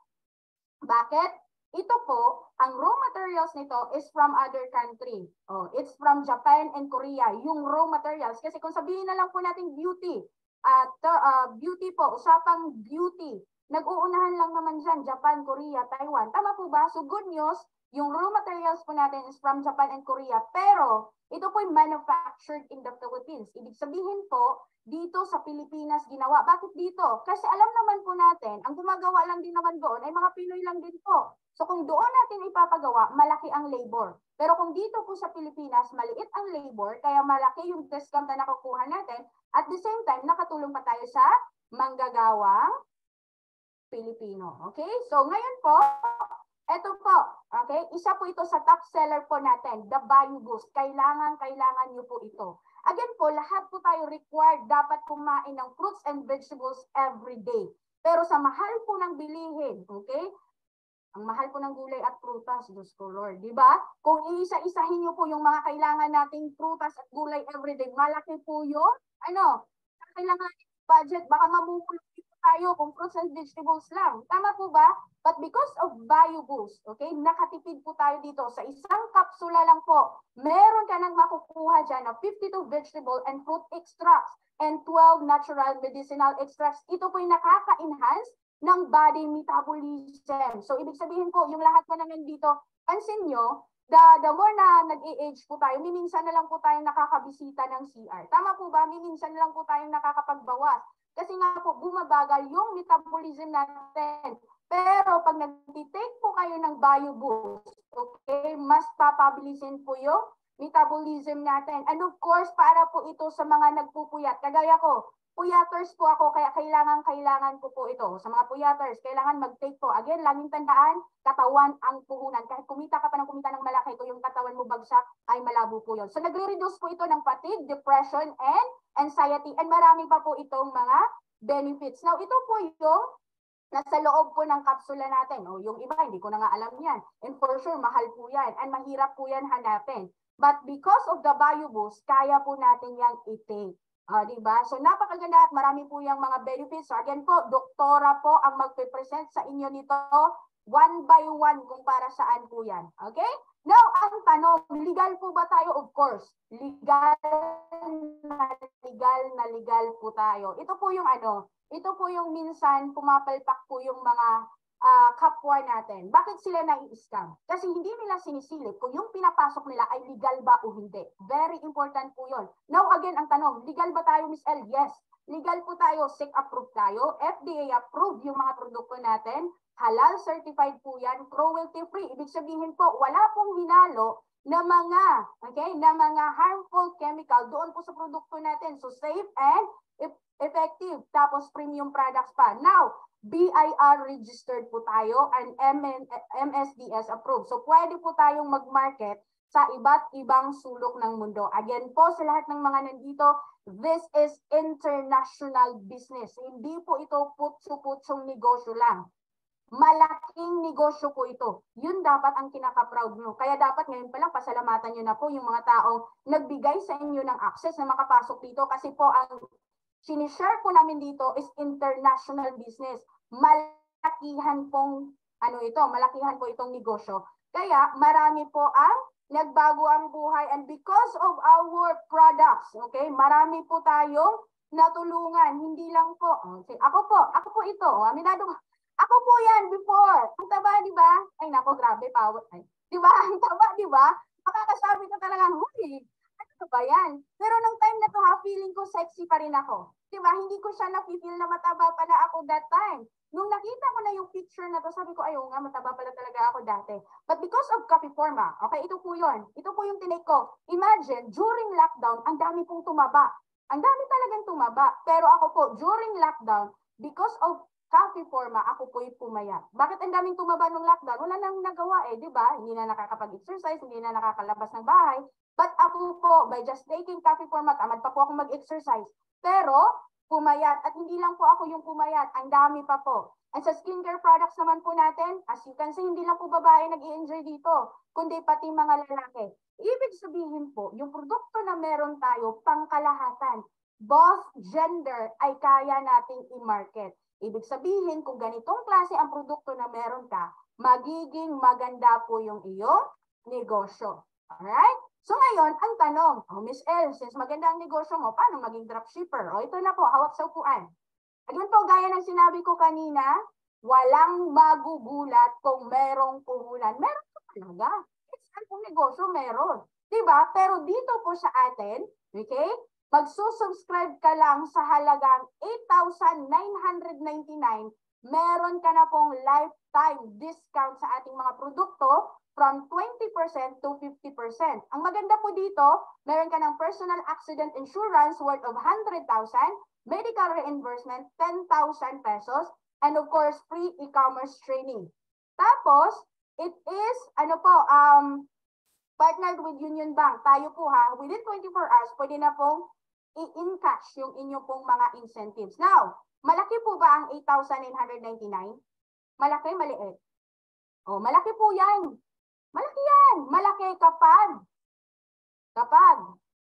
Bakit? Ito po, ang raw materials nito is from other country. Oh, it's from Japan and Korea, yung raw materials. Kasi kung sabihin na lang po natin beauty, at uh, uh, beauty po, usapang beauty, nag-uunahan lang naman dyan, Japan, Korea, Taiwan. Tama po ba? So good news, yung raw materials po natin is from Japan and Korea. Pero, ito po yung manufactured in the Philippines. Ibig sabihin po, dito sa Pilipinas ginawa. Bakit dito? Kasi alam naman po natin, ang gumagawa lang din naman doon ay mga Pinoy lang din po. So kung doon natin ipapagawa, malaki ang labor. Pero kung dito po sa Pilipinas, maliit ang labor, kaya malaki yung discount na nakukuha natin, At the same time, nakatulong pa tayo sa manggagawang Pilipino. Okay? So ngayon po, eto po, okay? Isa po ito sa top seller po natin, the Bayou Boost. Kailangan, kailangan nyo po ito. Again po, lahat po tayo required dapat kumain ng fruits and vegetables every day. Pero sa mahal po ng bilihin, okay? Ang mahal po ng gulay at prutas, Diyos ko Lord, di ba? Kung iisa-isahin nyo po yung mga kailangan nating prutas at gulay everyday, malaki po yun. Ano? Kailangan budget, baka mamumulong tayo kung fruits and vegetables lang. Tama po ba? But because of Bayou Boost, okay, nakatipid po tayo dito. Sa isang kapsula lang po, meron ka nang makukuha dyan na fifty-two vegetable and fruit extracts and twelve natural medicinal extracts. Ito po yung nakaka-enhance ng body metabolism. So, ibig sabihin po, yung lahat na naman dito, pansin nyo, the, the more na nag-i-age po tayo, minsan na lang po tayong nakakabisita ng C R. Tama po ba? Minsan na lang po tayong nakakapagbawas. Kasi nga po, bumabagal yung metabolism natin. Pero pag nag-take po kayo ng Bayou Boost, okay, mas papabilisin po yung metabolism natin. And of course, para po ito sa mga nagpupuyat. Kagaya ko, puyaters po ako, kaya kailangan, kailangan ko po ito. Sa mga puyaters, kailangan mag-take po. Again, laging tandaan, katawan ang puhunan. Kahit kumita ka pa ng kumita ng malaki, ito yung katawan mo bagsak, ay malabo po yun. So, nagre-reduce po ito ng fatigue, depression, and anxiety. And marami pa po itong mga benefits. Now, ito po yung nasa loob po ng kapsula natin. O, yung iba, hindi ko na nga alam yan. And for sure, mahal po yan. And mahirap po yan hanapin. But because of the Bayou Boost, kaya po natin yang i-take. Uh, diba? So napakaganda at marami po yung mga benefits. So again po, doktora po ang magpe-present sa inyo nito one by one kung para saan po yan. Okay? Now, ang tanong, legal po ba tayo? Of course. Legal na legal na legal po tayo. Ito po yung ano, ito po yung minsan pumapalpak po yung mga uh, kapwa natin. Bakit sila nai-scam? Kasi hindi nila sinisilip kung yung pinapasok nila ay legal ba o hindi. Very important po yun. Now again, ang tanong, legal ba tayo, Miss L? Yes. Legal po tayo, S E C approved tayo, F D A approved yung mga produkto natin, halal certified po yan, cruelty free. Ibig sabihin po, wala pong hinalo na mga, okay, na mga harmful chemical doon po sa produkto natin. So safe and effective. Tapos premium products pa. Now, B I R registered po tayo and M S D S approved. So pwede po tayong mag-market sa iba't ibang sulok ng mundo. Again po, sa lahat ng mga nandito, this is international business. Hindi po ito putso-putsong negosyo lang. Malaking negosyo po ito. Yun dapat ang kinaka-proud nyo. Kaya dapat ngayon pa lang pasalamatan nyo na po yung mga taong nagbigay sa inyo ng access na makapasok dito kasi po ang sinishare po namin dito is international business. Malakihan pong ano ito, malakihan po itong negosyo. Kaya marami po ang nagbago ang buhay and because of our products, okay, marami po tayong natulungan. Hindi lang po, okay, ako po, ako po ito, aminado, ako po yan before. Ang taba, di ba? Ay nako, grabe, power. Ay, di ba? Ang taba, di ba? Makakasabi ka talagang, huli, ano ba yan? Pero nung time na to ha, feeling ko sexy pa rin ako. Diba? Hindi ko siya na-feel na mataba pala ako that time. Nung nakita ko na yung picture na to, sabi ko, ayaw nga, mataba pala talaga ako dati. But because of Coffee Forma, okay, ito po yun. Ito po yung tinake ko. Imagine, during lockdown, ang dami pong tumaba. Ang dami talagang tumaba. Pero ako po, during lockdown, because of Coffee Forma, ako po yung pumayat. Bakit ang daming tumaba nung lockdown? Wala nang nagawa eh, di ba? Hindi na nakakapag-exercise, hindi na nakakalabas ng bahay. But ako po, by just taking Coffee Forma, tamad pa po ako mag-exercise. Pero, pumayat. At hindi lang po ako yung pumayat. Ang dami pa po. And sa skincare products naman po natin, as you can see, hindi lang po babae nag-i-enjoy dito, kundi pati mga lalaki. Ibig sabihin po, yung produkto na meron tayo, pangkalahatan, both gender ay kaya nating i-market. Ibig sabihin, kung ganitong klase ang produkto na meron ka, magiging maganda po yung iyong negosyo. Alright? So ngayon, ang tanong, oh Miss L, since maganda ang negosyo mo, paano maging dropshipper? O ito na po, hawak sa upuan. Again po, gaya ng sinabi ko kanina, walang magugulat kung merong puhunan. Meron po talaga. It's ang negosyo, meron. Diba? Pero dito po sa atin, okay, magsusubscribe ka lang sa halagang eight thousand nine hundred ninety-nine meron ka na pong lifetime discount sa ating mga produkto from twenty percent to fifty percent. Ang maganda po dito, meron ka ng personal accident insurance worth of one hundred thousand, medical reimbursement ten thousand pesos, and of course, free e-commerce training. Tapos, it is, ano po, um, partnered with Union Bank. Tayo po ha, within twenty-four hours, pwede na pong i-encash yung inyong pong mga incentives. Now, malaki po ba ang eight thousand nine hundred ninety-nine? Malaki, maliit? Oh, malaki po yan. Malaki yan. Malaki kapag, kapag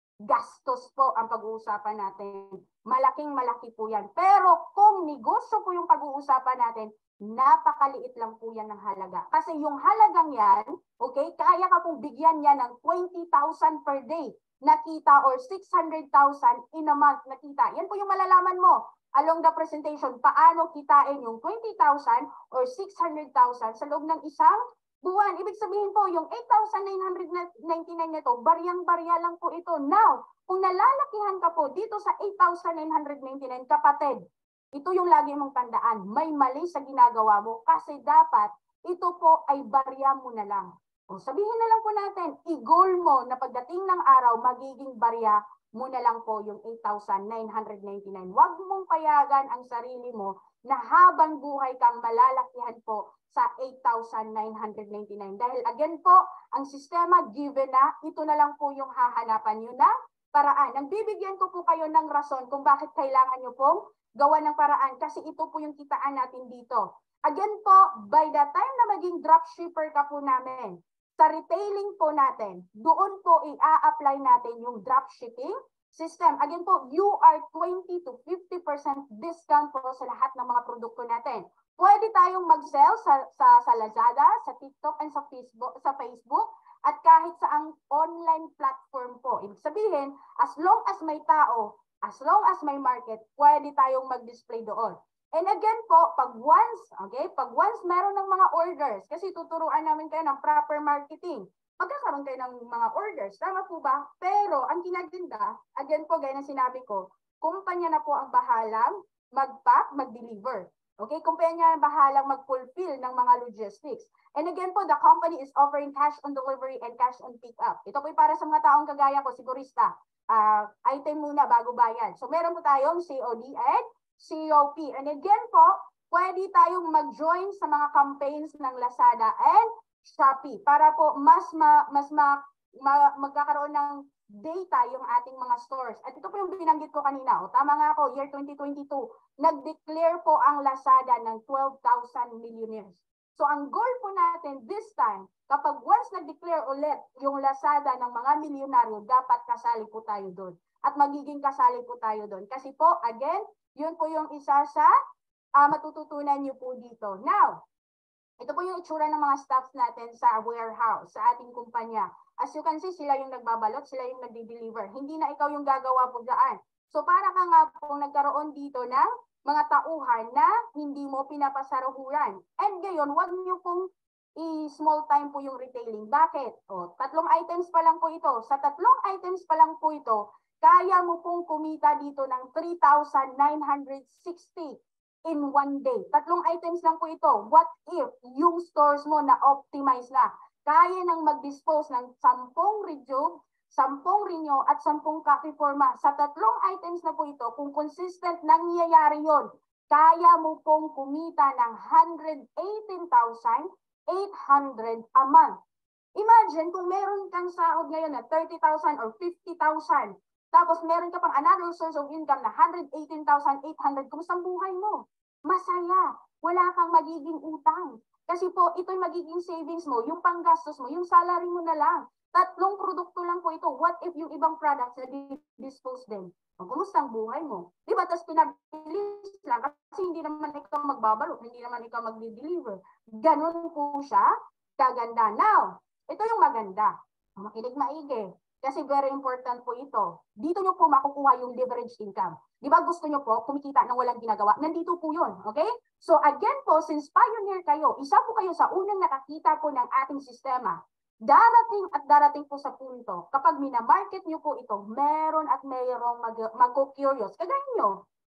gastos po ang pag-uusapan natin. Malaking malaki po yan. Pero kung negosyo po yung pag-uusapan natin, napakaliit lang po yan ng halaga. Kasi yung halagang yan, okay, kaya ka pong bigyan yan ng twenty thousand per day na kita or six hundred thousand in a month na kita. Yan po yung malalaman mo along the presentation, paano kitain yung twenty thousand or six hundred thousand sa loob ng isang buwan. Ibig sabihin po, yung eight thousand nine hundred ninety-nine nito, baryang-barya lang po ito. Now, kung nalalakihan ka po dito sa eight thousand nine hundred ninety-nine, kapatid, ito yung lagi mong tandaan, may mali sa ginagawa mo kasi dapat ito po ay barya mo na lang. O sabihin na lang po natin, i-goal mo na pagdating ng araw, magiging barya mo na lang po yung eight thousand nine hundred ninety-nine. Huwag mong payagan ang sarili mo na habang buhay kang malalakihan po sa eight thousand nine hundred ninety-nine. Dahil again po, ang sistema given na, ito na lang po yung hahanapan nyo na paraan. Nagbibigyan ko po kayo ng rason kung bakit kailangan nyo pong gawa ng paraan kasi ito po yung kitaan natin dito. Again po, by the time na maging dropshipper ka po namin, sa retailing po natin, doon po i-a-apply natin yung dropshipping system. Again po, you are twenty to fifty percent discount po sa lahat ng mga produkto natin. Pwede tayong mag-sell sa, sa, sa Lazada, sa TikTok, and sa Facebook, sa Facebook, at kahit sa ang online platform po. Ibig sabihin, as long as may tao, as long as may market, pwede tayong mag-display doon. And again po, pag once, okay, pag once meron ng mga orders, kasi tuturuan namin kayo ng proper marketing, magkakaroon kayo ng mga orders, tama po ba? Pero ang kinaganda, again po, gaya ng sinabi ko, kumpanya na po ang bahalang mag-pack, mag-deliver. Okay, kumpanya na bahalang mag-fulfill ng mga logistics. And again po, the company is offering cash on delivery and cash on pick-up. Ito po para sa mga taong kagaya ko, sigurista. Uh, item muna bago bayad. So meron po tayong C O D and C O P. And again po, pwede tayong mag-join sa mga campaigns ng Lazada and Shopee para po mas ma, mas ma, ma, magkakaroon ng data yung ating mga stores. At ito po yung binanggit ko kanina. O, tama nga ako, year twenty twenty-two, nag-declare po ang Lazada ng twelve thousand millionaires. So ang goal po natin this time, kapag once nag-declare ulit yung Lazada ng mga milyonaryo, dapat kasali po tayo doon. At magiging kasali po tayo doon. Kasi po, again, yun po yung isa sa uh, matututunan nyo po dito. Now, ito po yung itsura ng mga staffs natin sa warehouse, sa ating kumpanya. As you can see, sila yung nagbabalot, sila yung nagdi-deliver. Hindi na ikaw yung gagawa po dyan. So para ka nga po nagkaroon dito ng mga tauhan na hindi mo pinapasaruhuran. And ngayon, wag niyo pong i-small time po yung retailing. Bakit? O, tatlong items pa lang po ito. Sa tatlong items pa lang po ito, kaya mo pong kumita dito ng three thousand nine hundred sixty in one day. Tatlong items lang po ito. What if yung stores mo na-optimize na? Kaya nang mag-dispose ng sampung rejuve, sampung renew, at sampung copy forma. Sa tatlong items na po ito, kung consistent nangyayari yon, kaya mo pong kumita ng one hundred eighteen thousand eight hundred a month. Imagine kung meron kang sahod ngayon na thirty thousand or fifty thousand. Tapos meron ka pang another source of income na one hundred eighteen thousand eight hundred. Kumusta ang buhay mo? Masaya. Wala kang magiging utang. Kasi po, ito'y magiging savings mo, yung panggastos mo, yung salary mo na lang. Tatlong produkto lang po ito. What if yung ibang products na dispose din? O, kumusta ang buhay mo? Diba? Tapos pinabilis lang kasi hindi naman ikaw magbabalot, hindi naman ikaw magdi-deliver. Ganun po siya kaganda. Now, ito yung maganda. Makinig maigi. Kasi very important po ito. Dito nyo po makukuha yung leverage income. Di ba gusto nyo po kumikita ng walang ginagawa? Nandito po yun. Okay? So again po, since pioneer kayo, isa po kayo sa unang nakakita po ng ating sistema. Darating at darating po sa punto, kapag minamarket nyo po ito, meron at mayroong mag- mag-curious. Kagaya nyo.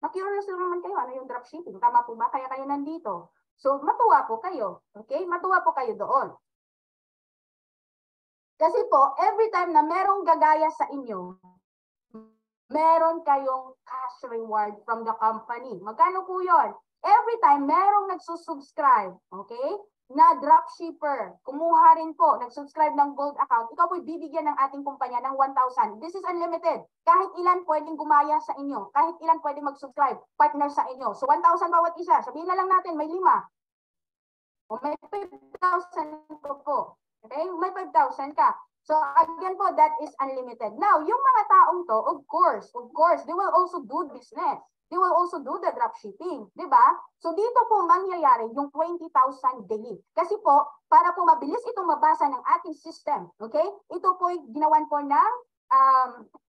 Na-curious naman kayo, ano yung dropshipping? Tama po ba? Kaya kayo nandito. So, matuwa po kayo. Okay? Matuwa po kayo doon. Kasi po, every time na merong gagaya sa inyo, meron kayong cash reward from the company. Magkano po yun? Every time merong nagsusubscribe, okay, na dropshipper, kumuha rin po, nagsubscribe ng gold account, ikaw po'y bibigyan ng ating kumpanya ng one thousand. This is unlimited. Kahit ilan pwedeng gumaya sa inyo, kahit ilan pwedeng mag-subscribe, partner sa inyo. So one thousand bawat isa. Sabihin na lang natin, may lima. O may five thousand po. Okay? May five thousand ka. So again po, that is unlimited. Now, yung mga taong to, of course, of course, they will also do business. They will also do the dropshipping. Diba? So dito po mangyayari yung twenty thousand daily. Kasi po, para po mabilis itong mabasa ng ating system, okay? Ito po ginawan po ng um,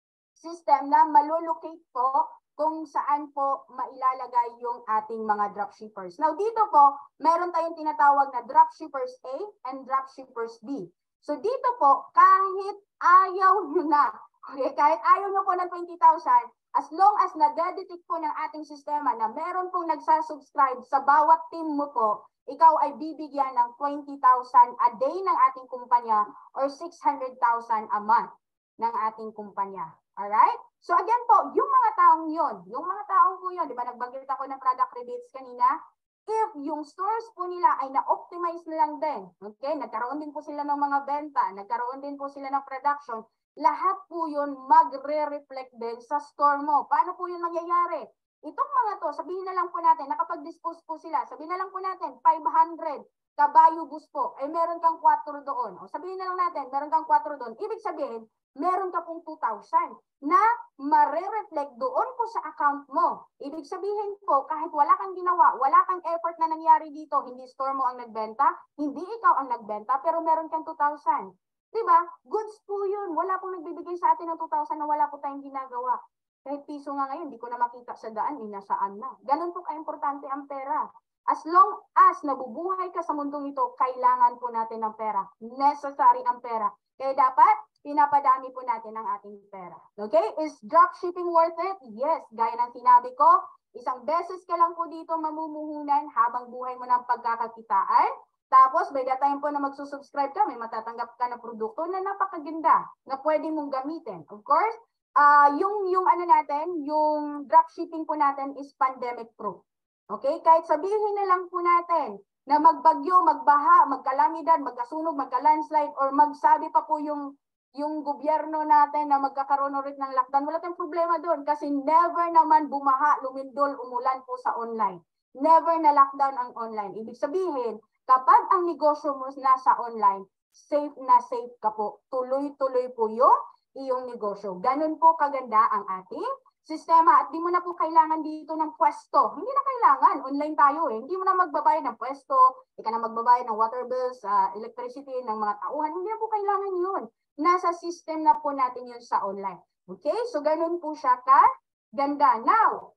system na malolocate po kung saan po mailalagay yung ating mga dropshippers. Now dito po, meron tayong tinatawag na dropshippers A and dropshippers B. So dito po, kahit ayaw nyo na, okay, kahit ayaw nyo po ng twenty thousand, as long as na-dedicate po ng ating sistema na meron pong nagsasubscribe sa bawat team mo po, ikaw ay bibigyan ng twenty thousand a day ng ating kumpanya or six hundred thousand a month ng ating kumpanya. Alright? So again po, yung mga taong yun, yung mga taong po yun, di ba nagbanggit ako ng product rebates kanina, if yung stores po nila ay na-optimize na lang din, okay, nagkaroon din po sila ng mga benta, nagkaroon din po sila ng production, lahat po yun magre-reflect din sa store mo. Paano po yun mangyayari? Itong mga to, sabihin na lang po natin, nakapag-dispose po sila, sabihin na lang po natin, five hundred kabayo bus po, ay meron kang four doon. O sabihin na lang natin, meron kang four doon. Ibig sabihin, meron ka pong two thousand na mare-reflect doon po sa account mo. Ibig sabihin po, kahit wala kang ginawa, wala kang effort na nangyari dito, hindi store mo ang nagbenta, hindi ikaw ang nagbenta, pero meron kang two thousand. Diba? Goods po yun. Wala pong nagbibigay sa atin ng two thousand na wala po tayong ginagawa. Kahit piso nga ngayon, hindi ko na makita sa daan, eh, nasaan na. Ganun po ka-importante ang pera. As long as nabubuhay ka sa mundong ito, kailangan po natin ng pera. Necessary ang pera. Kaya dapat, pinapadami po natin ang ating pera. Okay? Is dropshipping worth it? Yes. Gaya ng sinabi ko, isang beses ka lang po dito mamumuhunan habang buhay mo ng pagkakakitaan. Tapos, by the time po na magsusubscribe ka, may matatanggap ka na produkto na napakaganda na pwede mong gamitin. Of course, uh, yung, yung ano natin, yung dropshipping po natin is pandemic proof. Okay? Kahit sabihin na lang po natin na magbagyo, magbaha, magkalamidad, magkasunog, magka-landslide, or magsabi pa po yung, yung gobyerno natin na magkakaroon ulit ng lockdown, wala tayong problema doon kasi never naman bumaha, lumindol, umulan po sa online. Never na lockdown ang online. Ibig sabihin, kapag ang negosyo mo nasa online, safe na safe ka po. Tuloy-tuloy po yung iyong negosyo. Ganun po kaganda ang ating sistema at di mo na po kailangan dito ng pwesto. Hindi na kailangan. Online tayo eh. Hindi mo na magbabayad ng pwesto, hindi ka na magbabayad ng water bills, uh, electricity, ng mga tauhan. Hindi na po kailangan yun. Nasa system na po natin yun sa online. Okay? So, ganun po siya ka ganda. Now,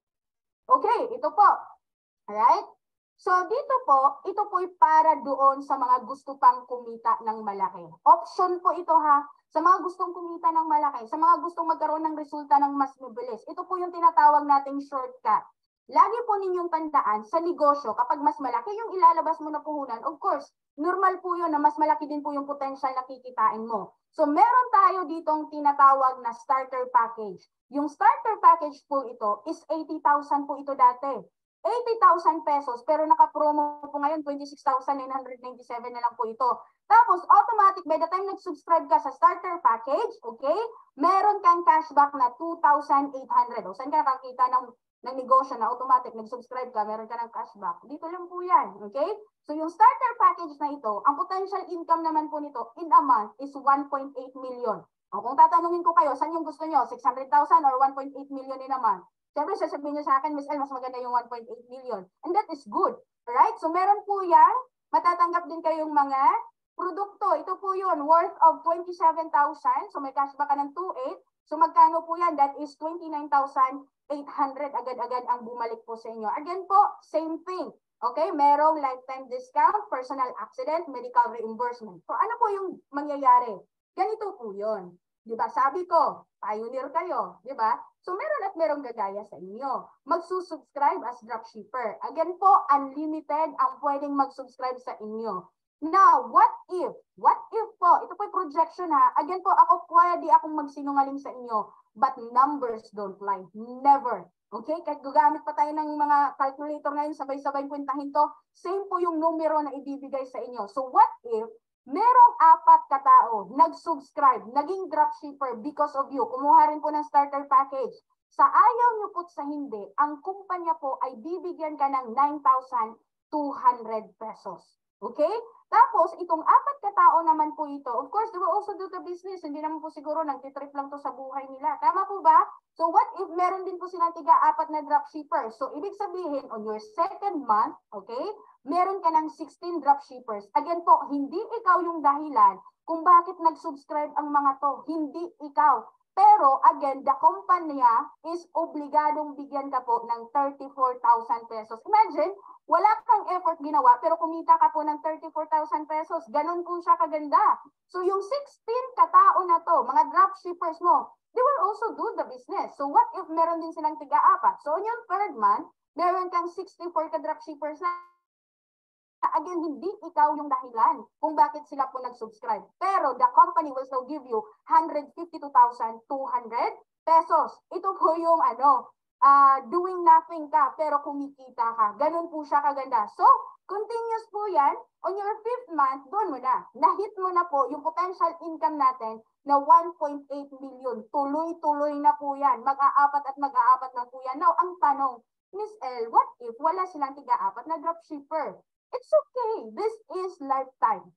okay, ito po. Alright? So, dito po, ito po para doon sa mga gusto pang kumita ng malaki. Option po ito ha. Sa mga gustong kumita ng malaki, sa mga gustong magkaroon ng resulta ng mas mabilis, ito po yung tinatawag nating shortcut. Lagi po ninyong tandaan sa negosyo, kapag mas malaki yung ilalabas mo na puhunan, of course, normal po yun na mas malaki din po yung potential na kikitain mo. So, meron tayo ditong tinatawag na starter package. Yung starter package po ito is eighty thousand po ito dati. eighty thousand pesos, pero naka-promo po ngayon, twenty-six thousand nine hundred ninety-seven na lang po ito. Tapos, automatic, by the time nag-subscribe ka sa starter package, okay, meron kang cashback na two thousand eight hundred. O, saan ka nakakita ng, ng negosyo na automatic, nag-subscribe ka, meron ka ng cashback? Dito lang po yan, okay? So, yung starter package na ito, ang potential income naman po nito in a month is one point eight million. O, kung tatanungin ko kayo, saan yung gusto nyo? six hundred thousand or one point eight million in a month? Siyempre, sasabihin niyo sa akin, Miss El, mas maganda yung one point eight million. And that is good. Alright? So, meron po yan. Matatanggap din kayong mga produkto. Ito po yun, worth of twenty-seven thousand. So, may cashback ka ng two point eight. So, magkano po yan? That is twenty-nine thousand eight hundred agad-agad ang bumalik po sa inyo. Again po, same thing. Okay? Merong lifetime discount, personal accident, medical reimbursement. So, ano po yung mangyayari? Ganito po yun. Diba? Sabi ko, pioneer kayo. Diba? So meron at merong gagaya sa inyo. Magsusubscribe as dropshipper. Again po, unlimited ang pwedeng mag-subscribe sa inyo. Now, what if? What if po? Ito po yung projection ha. Again po, ako pwede akong magsinungaling sa inyo. But numbers don't lie. Never. Okay? Kahit gugamit pa tayo ng mga calculator ngayon, sabay-sabay kwentahin to, same po yung numero na ibibigay sa inyo. So what if merong apat katao nag-subscribe, naging dropshipper because of you, kumuha rin po ng starter package. Sa ayaw nyo po sa hindi, ang kumpanya po ay bibigyan ka ng nine thousand two hundred pesos. Okay? Tapos, itong apat katao naman po ito, of course, they will also do the business. Hindi naman po siguro nagtitrip lang to sa buhay nila. Tama po ba? So, what if meron din po silang tiga-apat na dropshipper? So, ibig sabihin, on your second month, okay, meron ka ng sixteen dropshippers. Again po, hindi ikaw yung dahilan kung bakit nag-subscribe ang mga to. Hindi ikaw. Pero, again, the company is obligadong bigyan ka po ng thirty-four thousand pesos. Imagine, wala kang effort ginawa, pero kumita ka po ng thirty-four thousand pesos. Ganon po siya kaganda. So, yung sixteen katao na to, mga dropshippers mo, they will also do the business. So, what if meron din silang tiga-apat? So, on your third month, meron kang sixty-four ka-dropshippers na again, hindi ikaw yung dahilan kung bakit sila po nag-subscribe. Pero the company will still give you one hundred fifty-two thousand two hundred pesos. Ito po yung ano, uh, doing nothing ka pero kumikita ka. Ganun po siya kaganda. So, continuous po yan. On your fifth month, doon mo na. Nahit mo na po yung potential income natin na one point eight million. Tuloy-tuloy na po yan. Mag-aapat at mag-aapat na po yan. Now, ang tanong, Miss L, what if wala silang tiga-apat na dropshipper? It's okay. This is lifetime.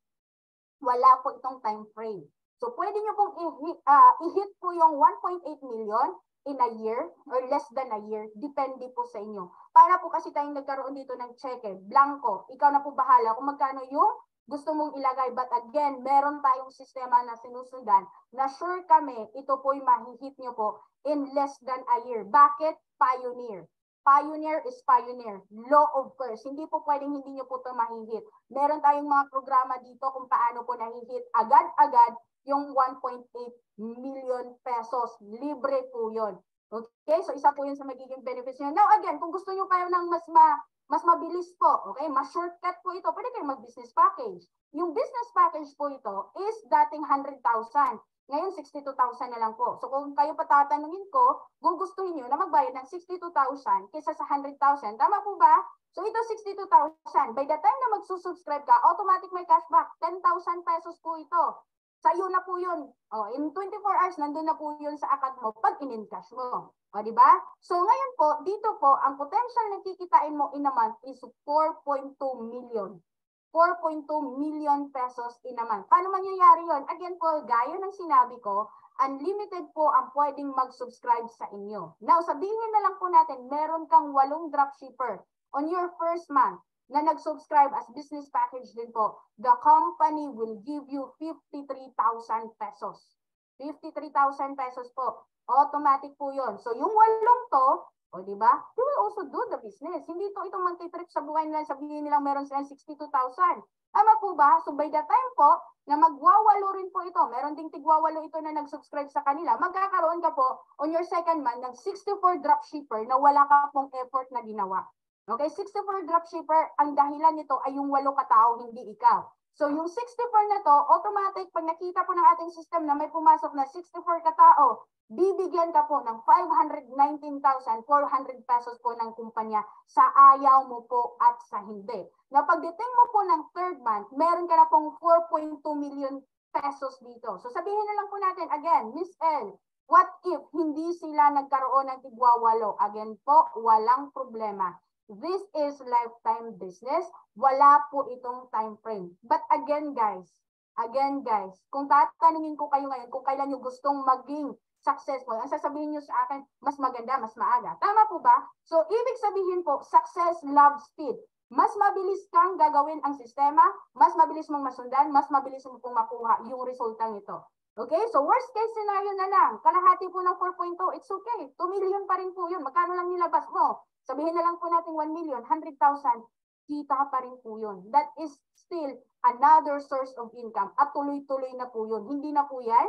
Wala po itong time frame. So, pwede nyo pong i-hit, uh, i-hit po yung one point eight million in a year or less than a year. Depende po sa inyo. Para po kasi tayong nagkaroon dito ng cheque, blanco. Ikaw na po bahala kung magkano yung gusto mong ilagay. But again, meron tayong sistema na sinusundan na sure kami, ito po yung mahihit nyo po in less than a year. Bakit? Pioneer. Pioneer is pioneer. Law of first. Hindi po pwedeng hindi nyo po ito mahihit. Meron tayong mga programa dito kung paano po nahihit agad-agad yung one point eight million pesos. Libre po yun. Okay? So, isa po yun sa magiging benefits nyo. Now, again, kung gusto nyo kayo ng mas ma mas mabilis po, okay? Mas shortcut po ito. Pwede kayong mag-business package. Yung business package po ito is dating one hundred thousand. Ngayon, sixty-two thousand na lang po. So, kung kayo patatanungin ko, kung gusto niyo na magbayad ng sixty-two thousand kaysa sa one hundred thousand, tama po ba? So, ito sixty-two thousand. By the time na magsusubscribe ka, automatic may cashback. ten thousand pesos po ito. Sa'yo na po yun. Oh, in twenty-four hours, nandun na po yun sa account mo pag in-encash mo. O, di ba? So, ngayon po, dito po, ang potential na kikitain mo in a month is four point two million. four point two million pesos in a month. Paano mangyayari yon? Again po, gaya ng sinabi ko, unlimited po ang pwedeng mag-subscribe sa inyo. Now, sabihin na lang po natin, meron kang walong dropshipper on your first month na nag-subscribe as business package din po. The company will give you fifty-three thousand pesos. fifty-three thousand pesos po. Automatic po yon. So, yung walong to, o, di ba? You will also do the business. Hindi to itong magtitrip sa buhay nila, sabihin nilang meron silang sixty-two thousand. Tama po ba? So by the time po na magwawalo rin po ito, meron ding tigwawalo ito na nag-subscribe sa kanila, magkakaroon ka po on your second month ng sixty-four dropshipper na wala ka pong effort na ginawa. Okay? sixty-four dropshipper, ang dahilan nito ay yung walo katao, hindi ikaw. So yung sixty-four na to, automatic, pag nakita po ng ating system na may pumasok na sixty-four katao, bibigyan ka po ng five hundred nineteen thousand four hundred pesos po ng kumpanya sa ayaw mo po at sa hindi. Na pagdating mo po ng third month, meron ka na pong four point two million pesos dito. So sabihin na lang po natin, again, Miss L, what if hindi sila nagkaroon ng tigwawalo? Again po, walang problema. This is lifetime business. Wala po itong time frame. But again, guys, again, guys, kung tatanungin ko kayo ngayon, kung kailan nyo gustong maging successful, ang sasabihin nyo sa akin, mas maganda, mas maaga. Tama po ba? So, ibig sabihin po, success loves speed. Mas mabilis kang gagawin ang sistema, mas mabilis mong masundan, mas mabilis mo pong makuha yung resultang ito. Okay? So, worst case scenario na lang, kalahati po ng four point two, it's okay. two million pa rin po yun. Magkano lang nilabas mo? Sabihin na lang po natin one million, one hundred thousand, kita pa rin po yun. That is still another source of income. At tuloy-tuloy na po yun. Hindi na po yan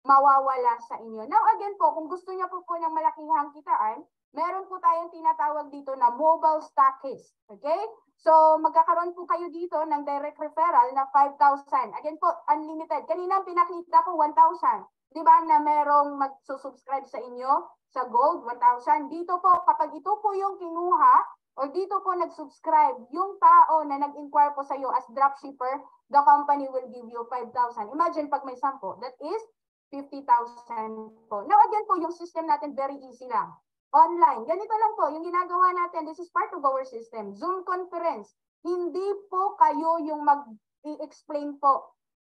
mawawala sa inyo. Now again po, kung gusto niyo po po ng malaking hangkitaan, meron po tayong tinatawag dito na mobile stockist. Okay? So magkakaroon po kayo dito ng direct referral na five thousand. Again po, unlimited. Kanina pinakita ko one thousand. Di ba na merong magsusubscribe sa inyo sa Gold, one thousand. Dito po, kapag ito po yung kinuha, or dito po nag-subscribe, yung tao na nag-inquire po sa iyo as dropshipper, the company will give you five thousand. Imagine pag may sampo, that is fifty thousand po. Now again po, yung system natin very easy lang. Online. Ganito lang po, yung ginagawa natin, this is part of our system. Zoom conference. Hindi po kayo yung mag-i-explain po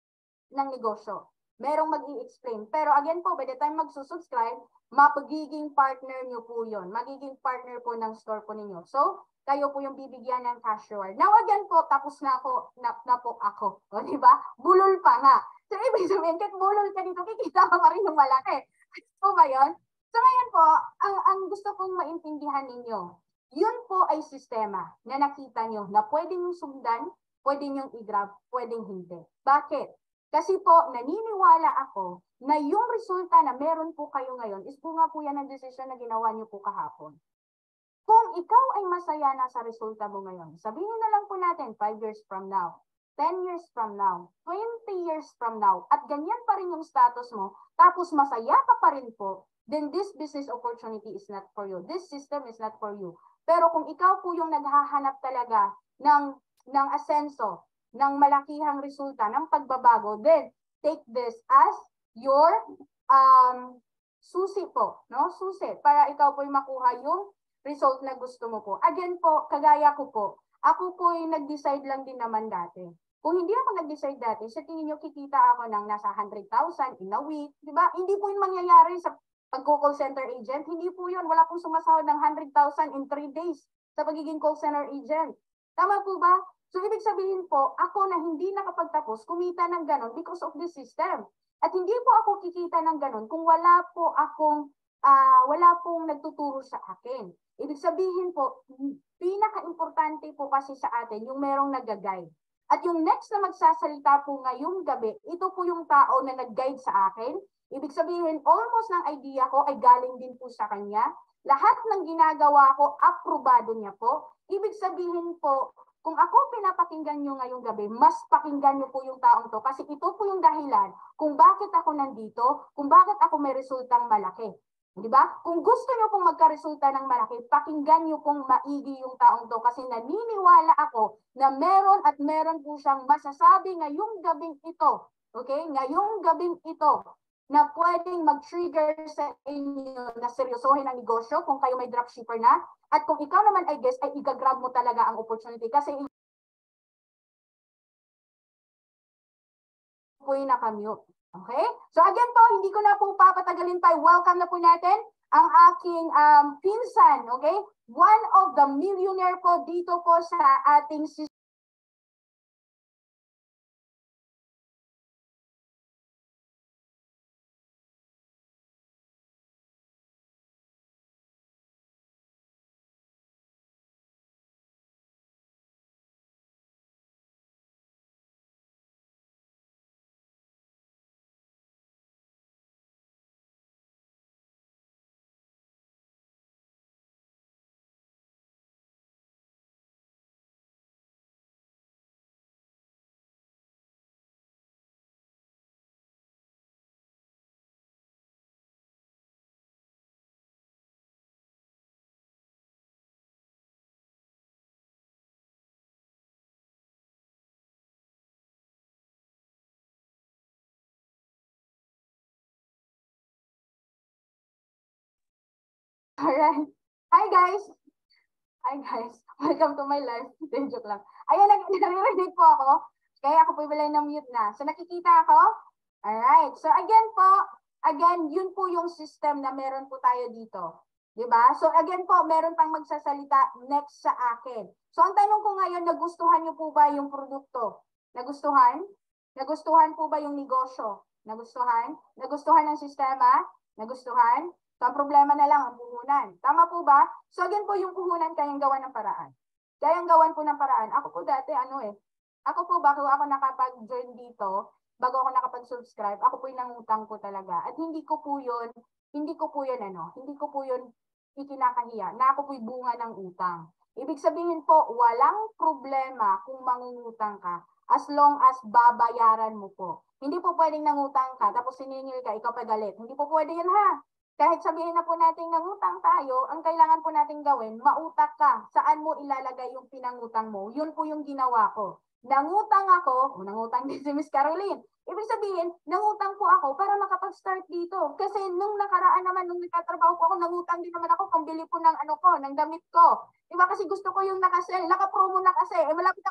ng negosyo. Merong mag-i-explain. Pero again po, by the time magsusubscribe, mapagiging partner nyo po yun. Magiging partner po ng store po ninyo. So, kayo po yung bibigyan ng cash reward. Now again po, tapos na ako, na, na po ako. O diba? Bulol pa nga. So, ibig sabihin, kahit bulol ka dito, kikita ka pa rin ng malaki. So ba yun? So ngayon po, ang, ang gusto kong maintindihan ninyo, yun po ay sistema na nakita nyo na pwede nyo sundan, pwede nyo i-grab, pwedeng hindi. Bakit? Kasi po, naniniwala ako na yung resulta na meron po kayo ngayon is bunga po yan ng desisyon na ginawa nyo po kahapon. Kung ikaw ay masaya na sa resulta mo ngayon, sabihin na lang po natin five years from now, ten years from now, twenty years from now, at ganyan pa rin yung status mo, tapos masaya ka pa rin po, then this business opportunity is not for you. This system is not for you. Pero kung ikaw po yung naghahanap talaga ng, ng asenso, ng malakihang resulta, ng pagbabago, then take this as your um, susi po, no? Susi, para ikaw po yung makuha yung result na gusto mo po. Again po, kagaya ko po, ako po yung nag-decide lang din naman dati. Kung hindi ako nag-decide dati, sa tingin nyo kikita ako ng nasa one hundred thousand in a week, di ba? Hindi po yung mangyayari sa pag-call center agent. Hindi po yun. Wala pong sumasahod ng one hundred thousand in three days sa pagiging call center agent. Tama po ba? So, ibig sabihin po, ako na hindi nakapagtapos, kumita ng ganon because of this system. At hindi po ako kikita ng ganon kung wala po akong, uh, wala pong nagtuturo sa akin. Ibig sabihin po, pinaka-importante po kasi sa atin yung merong nag-guide. At yung next na magsasalita po ngayong gabi, ito po yung tao na nag-guide sa akin. Ibig sabihin, almost ng idea ko ay galing din po sa kanya. Lahat ng ginagawa ko, aprobado niya po. Ibig sabihin po, kung ako pinapakinggan nyo ngayong gabi, mas pakinggan nyo po yung taong to. Kasi ito po yung dahilan kung bakit ako nandito, kung bakit ako may resultang malaki. Di ba? Kung gusto nyo pong magkaresulta ng malaki, pakinggan nyo pong maigi yung taong to kasi naniniwala ako na meron at meron po siyang masasabi ngayong gabing ito. Okay? Ngayong gabing ito na pwedeng mag-trigger sa inyo na seryosohin ang negosyo kung kayo may dropshipper na. At kung ikaw naman ay guess, ay igagrab mo talaga ang opportunity kasi po yung nakamute. Okay? So again po, hindi ko na po papatagalin pa. Welcome na po natin ang aking um, pinsan. Okay? One of the millionaire po dito po sa ating system. Alright. Hi guys! Hi guys! Welcome to my live. Joke lang. Ayan, naririnig po ako. Kaya ako po bilay na mute na. So nakikita ako? Alright. So again po, again, yun po yung system na meron po tayo dito. Diba? So again po, meron pang magsasalita next sa akin. So ang tanong ko ngayon, nagustuhan niyo po ba yung produkto? Nagustuhan? Nagustuhan po ba yung negosyo? Nagustuhan? Nagustuhan ng sistema? Nagustuhan? So, ang problema na lang ang puhunan. Tama po ba? So, again po, yung puhunan kayang gawan ng paraan. Kayang gawan po ng paraan. Ako po dati, ano eh, Ako po, bago ako nakapag-join dito, bago ako nakapag-subscribe, ako po yung nangutang ko talaga. At hindi ko po yun, hindi ko po yun ano, hindi ko po yun ikinakahiya na ako po'y bunga ng utang. Ibig sabihin po, walang problema kung mangungutang ka as long as babayaran mo po. Hindi po pwedeng nangutang ka, tapos siningil ka, ikaw pa galit. Hindi po pwede yan ha. Kahit sabihin na po natin nangutang tayo, ang kailangan po natin gawin, mautak ka. Saan mo ilalagay yung pinangutang mo? Yun po yung ginawa ko. Nangutang ako, o nangutang din si Miss Caroline. Ibig sabihin, nangutang po ako para makapag-start dito. Kasi nung nakaraan naman, nung nagtatrabaho po ako, nangutang din naman ako pambili po ng ano ko, ng damit ko. Diba kasi gusto ko yung nakasell, nakapromo na kasi, eh malapit na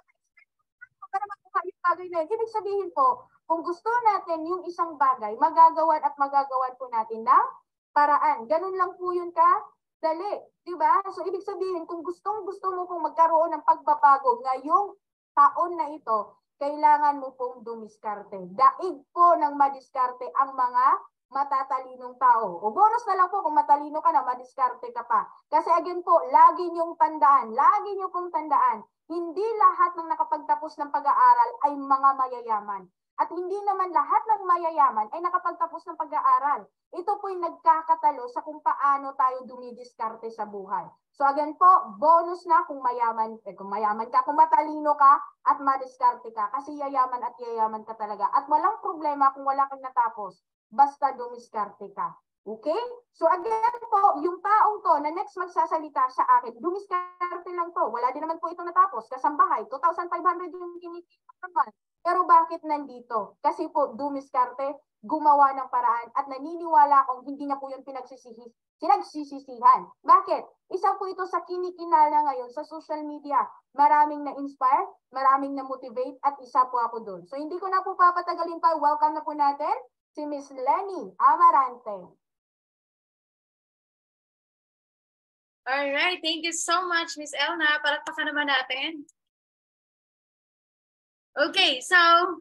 para makuha yung bagay na yun. Ibig sabihin po, kung gusto natin yung isang bagay, magagawan at magagawan po natin ng paraan. Ganun lang po yun ka, dali. Diba? So ibig sabihin, kung gustong gusto mo pong magkaroon ng pagbabago ngayong taon na ito, kailangan mo pong dumiskarte. Daig po ng madiskarte ang mga matatalinong tao. O bonus na lang po kung matalino ka na, madiskarte ka pa. Kasi again po, lagi niyong tandaan, lagi niyo pong tandaan, hindi lahat ng nakapagtapos ng pag-aaral ay mga mayayaman. At hindi naman lahat ng mayayaman ay nakapagtapos ng pag-aaral. Ito po'y nagkakatalo sa kung paano tayo dumidiskarte sa buhay. So again po, bonus na kung mayaman, eh, kung mayaman ka, kung matalino ka at madiskarte ka. Kasi yayaman at yayaman ka talaga. At walang problema kung wala kang natapos. Basta dumiskarte ka. Okay? So again po, yung taong to na next magsasalita sa akin, dumiskarte lang to. Wala din naman po ito natapos. Kasambahay, two thousand five hundred yung kinikita naman. Pero bakit nandito? Kasi po, dumiskarte, gumawa ng paraan at naniniwala akong hindi niya po yun pinagsisisi, pinagsisisihan. Bakit? Isa po ito sa kinikinala ngayon sa social media. Maraming na-inspire, maraming na-motivate at isa po ako doon. So hindi ko na po papatagalin pa. Welcome na po natin si Miss Lenny Amarante. Alright, thank you so much, Miss Elna. Palakpakan naman natin. Okay, so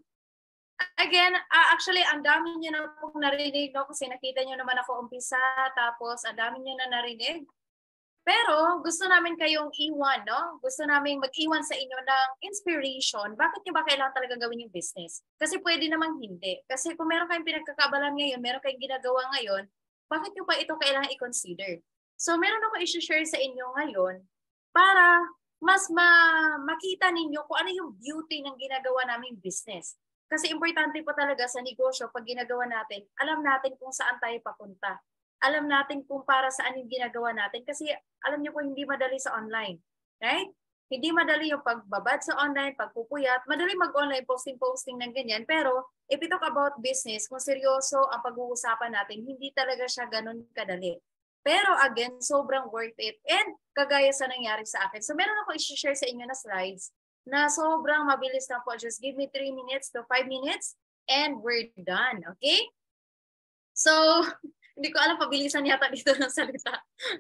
again, uh, actually, ang dami niyo na pong narinig, no? Kasi nakita niyo naman ako umpisa, tapos ang dami niyo na narinig. Pero gusto namin kayong iwan, no? Gusto namin mag-iwan sa inyo ng inspiration. Bakit niyo ba kailangan talaga gawin yung business? Kasi pwede namang hindi. Kasi kung meron kayong pinagkakabalan ngayon, meron kayong ginagawa ngayon, bakit niyo pa ito kailangan i-consider? So meron ako i-share sa inyo ngayon para mas ma makita ninyo kung ano yung beauty ng ginagawa naming business. Kasi importante po talaga sa negosyo, pag ginagawa natin, alam natin kung saan tayo papunta. Alam natin kung para saan yung ginagawa natin. Kasi alam niyo po, hindi madali sa online. Right? Hindi madali yung pagbabad sa online, pagpupuyat. Madali mag-online, posting-posting ng ganyan. Pero if we talk about business, kung seryoso ang pag-uusapan natin, hindi talaga siya ganun kadali. Pero again, sobrang worth it. And kagaya sa nangyari sa akin. So meron ako i-share sa inyo na slides na sobrang mabilis na po. Just give me three minutes to five minutes and we're done. Okay? So, hindi ko alam, pabilisan yata dito ng salita.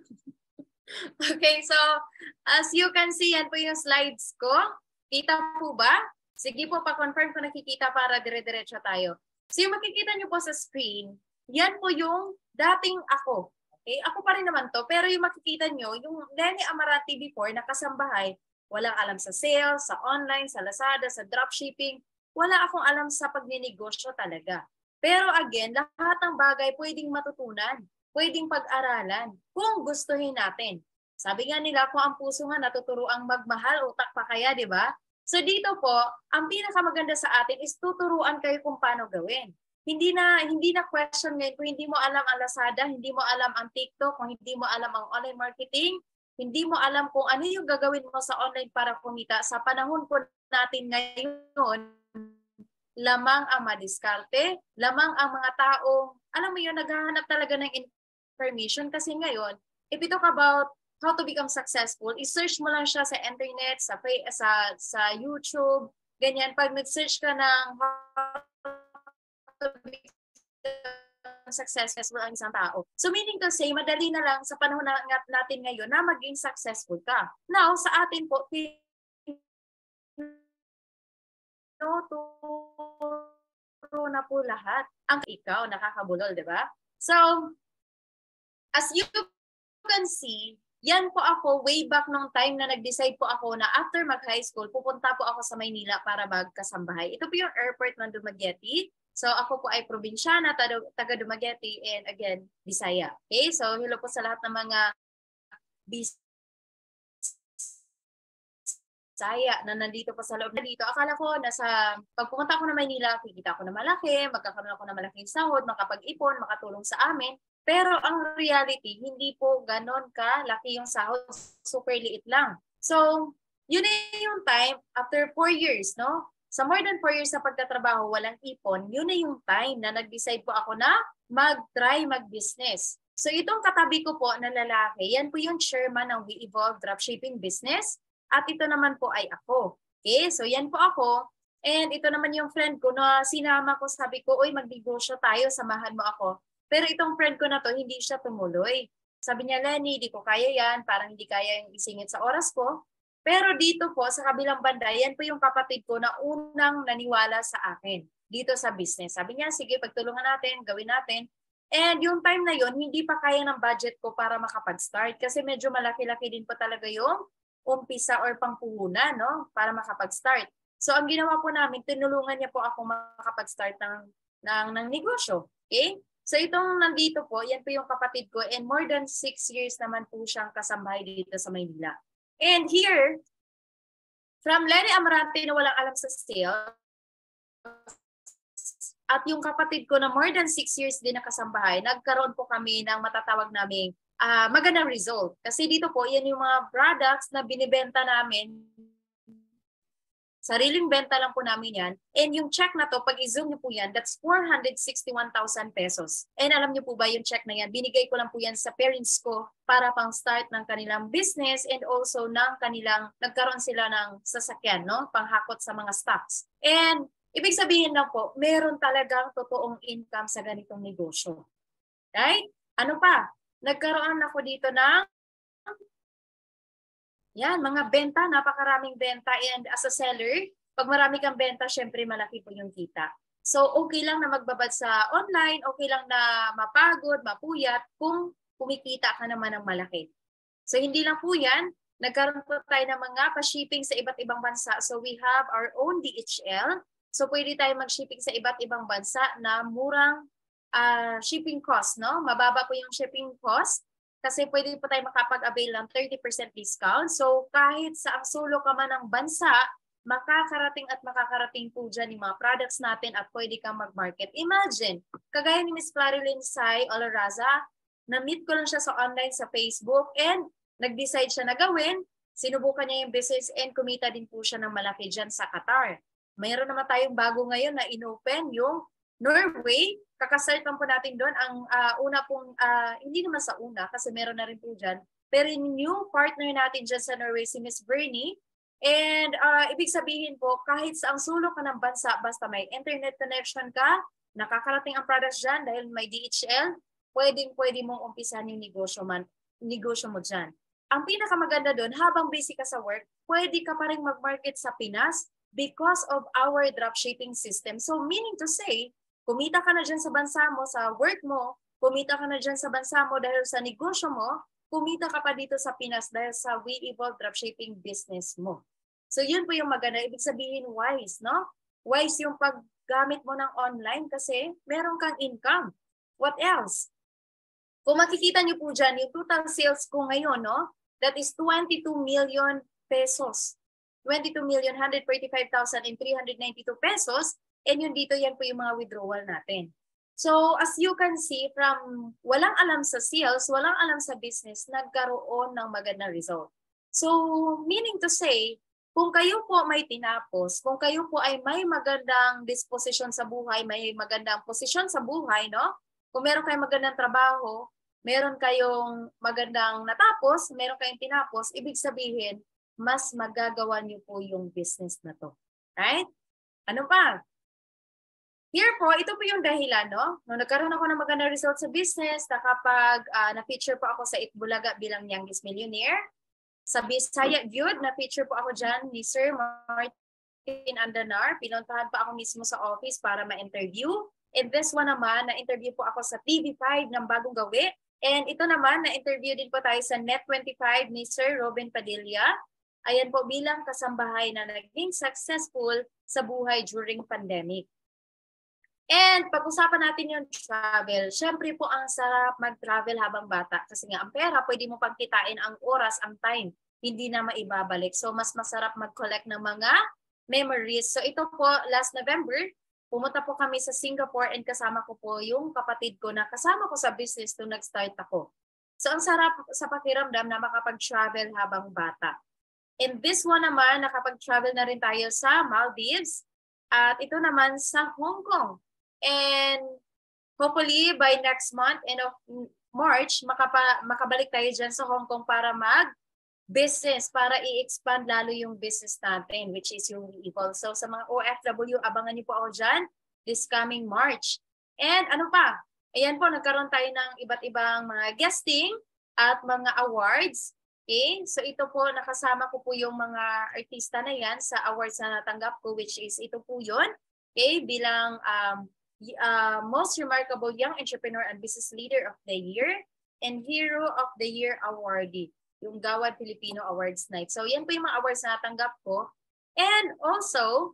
Okay, so as you can see, yan po yung slides ko. Kita po ba? Sige po, pa-confirm ko nakikita para dire-diretso tayo. So yung makikita nyo po sa screen, yan po yung dating ako. Okay, ako pa rin naman to, pero yung makikita nyo, yung Lenny Amarante before, nakasambahay, walang alam sa sales, sa online, sa Lazada, sa dropshipping, wala akong alam sa pagninegosyo talaga. Pero again, lahat ng bagay pwedeng matutunan, pwedeng pag-aralan, kung gustuhin natin. Sabi nga nila, kung ang puso nga natuturuang magmahal, utak pa kaya, di ba? So dito po, ang pinakamaganda sa atin is tuturuan kayo kung paano gawin. Hindi na hindi na question ngayon kung hindi mo alam ang Lazada, hindi mo alam ang TikTok, kung hindi mo alam ang online marketing, hindi mo alam kung ano yung gagawin mo sa online para kumita. Sa panahon po natin ngayon, lamang ang madiskarte, lamang ang mga taong, alam mo yun, naghahanap talaga ng information. Kasi ngayon, if we talk about how to become successful, i-search mo lang siya sa internet, sa, sa, sa YouTube, ganyan. Pag nag-search ka ng successful ang isang tao. So meaning to say, madali na lang sa panahon na natin ngayon na maging successful ka. Now, sa atin po, turo na po lahat. Ang ikaw, nakakabulol, di ba? So, as you can see, yan po ako way back nung time na nag-decide po ako na after mag-high school, pupunta po ako sa Maynila para magkasambahay. Ito po yung airport ng Dumaguete. So ako po ay probinsyana, taga Dumaguete, and again, Bisaya. Okay, so hello po sa lahat ng mga Bisaya na nandito po sa loob na dito. Akala ko nasa, pag pumunta ako ng Maynila, kikita ako na malaki, magkakaroon ako ng malaking sahod, makapag-ipon, makatulong sa amin. Pero ang reality, hindi po ganon ka-laki yung sahod, super liit lang. So, yun na yung time, after four years, no? Sa more than four years na pagtatrabaho, walang ipon, yun na yung time na nag-decide po ako na mag-try mag-business. So, itong katabi ko po na lalaki, yan po yung chairman ng We Evolve Dropshipping Business. At ito naman po ay ako. Okay, so yan po ako. And ito naman yung friend ko na sinama ko, sabi ko, uy, magnegosyo tayo, samahan mo ako. Pero itong friend ko na to, hindi siya tumuloy. Sabi niya, Lenny, di ko kaya yan, parang hindi kaya yung isingit sa oras ko. Pero dito po, sa kabilang banda, yan po yung kapatid ko na unang naniwala sa akin dito sa business. Sabi niya, sige, pagtulungan natin, gawin natin. And yung time na yon hindi pa kaya ng budget ko para makapag-start kasi medyo malaki-laki din po talaga yung umpisa or pangpuhunan, no? Para makapag-start. So, ang ginawa po namin, tinulungan niya po ako makapag-start ng, ng, ng negosyo. Okay? So, itong nandito po, yan po yung kapatid ko and more than six years naman po siyang kasambahay dito sa Maynila. And here, from Lenny Amarante na walang alam sa sales, at yung kapatid ko na more than six years din nakasambahay, nagkaroon po kami ng matatawag naming Uh, magandang result. Kasi dito po, yan yung mga products na binibenta namin. Sariling benta lang po namin yan. And yung check na to, pag i-zoom nyo po yan, that's four hundred sixty-one thousand pesos. And alam nyo po ba yung check na yan? Binigay ko lang po yan sa parents ko para pang start ng kanilang business and also ng kanilang, nagkaroon sila ng sasakyan, no? Panghakot sa mga stocks. And ibig sabihin lang po, meron talagang totoong income sa ganitong negosyo. Right? Ano pa? Nagkaroon ako dito ng yan, mga benta, napakaraming benta. And as a seller, pag marami kang benta, syempre malaki po yung kita. So okay lang na magbabad sa online, okay lang na mapagod, mapuyat kung kumikita ka naman ng malaki. So hindi lang po yan, nagkaroon po tayo ng mga pa-shipping sa iba't ibang bansa. So we have our own D H L. So pwede tayo mag-shipping sa iba't ibang bansa na murang Uh, shipping cost, no? Mababa po yung shipping cost kasi pwede po tayo makapag-avail ng thirty percent discount. So kahit sa ang solo ka man ng bansa, makakarating at makakarating po dyan yung mga products natin at pwede kang mag-market. Imagine, kagaya ni Miss Clarilyn Sai Olaraza, na-meet ko lang siya sa online sa Facebook and nag-decide siya na gawin, sinubukan niya yung business and kumita din po siya ng malaki dyan sa Qatar. Mayroon naman tayong bago ngayon na inopen yung Norway. Kakastart lang po natin doon. Ang uh, una pong, uh, hindi naman sa una kasi meron na rin po dyan. Pero yung new partner natin dyan sa Norway, si Miss Bernie. And uh, ibig sabihin po, kahit sa ang sulok ka ng bansa, basta may internet connection ka, nakakarating ang products dyan dahil may D H L, pwedeng pwede mong umpisan yung negosyo, man, negosyo mo dyan. Ang pinakamaganda doon, habang busy ka sa work, pwede ka pa rin mag-market sa Pinas because of our dropshipping system. So meaning to say, kumita ka na dyan sa bansa mo, sa work mo, kumita ka na dyan sa bansa mo dahil sa negosyo mo, kumita ka pa dito sa Pinas dahil sa We Evolve Dropshipping business mo. So yun po yung maganda. Ibig sabihin wise, no? Wise yung paggamit mo ng online kasi meron kang income. What else? Kung makikita nyo po dyan, yung total sales ko ngayon, no? That is twenty-two million pesos. twenty-two million one hundred forty-five thousand three hundred ninety-two pesos. And yun dito, yan po yung mga withdrawal natin. So as you can see, from walang alam sa sales, walang alam sa business, nagkaroon ng magandang result. So meaning to say, kung kayo po may tinapos, kung kayo po ay may magandang disposition sa buhay, may magandang posisyon sa buhay, no? Kung meron kayong magandang trabaho, meron kayong magandang natapos, meron kayong tinapos, ibig sabihin, mas magagawa niyo po yung business na to. Right? Ano pa? Here po, ito po yung dahilan, no? Nung nagkaroon ako ng magandang result sa business, nakapag uh, na-feature po ako sa Itbulaga bilang Youngest Millionaire. Sa Bisaya Viewed, na-feature po ako dyan ni Sir Martin Andanar. Pinuntahan pa ako mismo sa office para ma-interview. And this one naman, na-interview po ako sa T V five ng Bagong Gawi And ito naman, na-interview din po tayo sa Net twenty-five ni Sir Robin Padilla. Ayan po, bilang kasambahay na naging successful sa buhay during pandemic. And pag-usapan natin yung travel. Siyempre po ang sarap mag-travel habang bata. Kasi nga ang pera, pwede mo pang kitain ang oras, ang time. Hindi na maibabalik. So mas masarap mag-collect ng mga memories. So ito po, last November, pumunta po kami sa Singapore and kasama ko po yung kapatid ko na kasama ko sa business nung nag-start ako. So ang sarap sa pakiramdam na makapag-travel habang bata. And this one naman, nakapag-travel na rin tayo sa Maldives. At ito naman sa Hong Kong. And hopefully by next month, end of March, makapa, makabalik tayo dyan sa Hong Kong para mag-business, para i-expand lalo yung business natin, which is yung Weevil. So sa mga O F W, abangan niyo po ako dyan this coming March. And ano pa? Ayan po, nagkaroon tayo ng iba't ibang mga guesting at mga awards. Okay? So ito po, nakasama ko po yung mga artista na yan sa awards na natanggap ko, which is ito po yun. Okay? Bilang um, uh, Most Remarkable Young Entrepreneur and Business Leader of the Year and Hero of the Year Awardee, yung Gawad Filipino Awards Night. So yan po yung mga awards na natanggap ko. And also,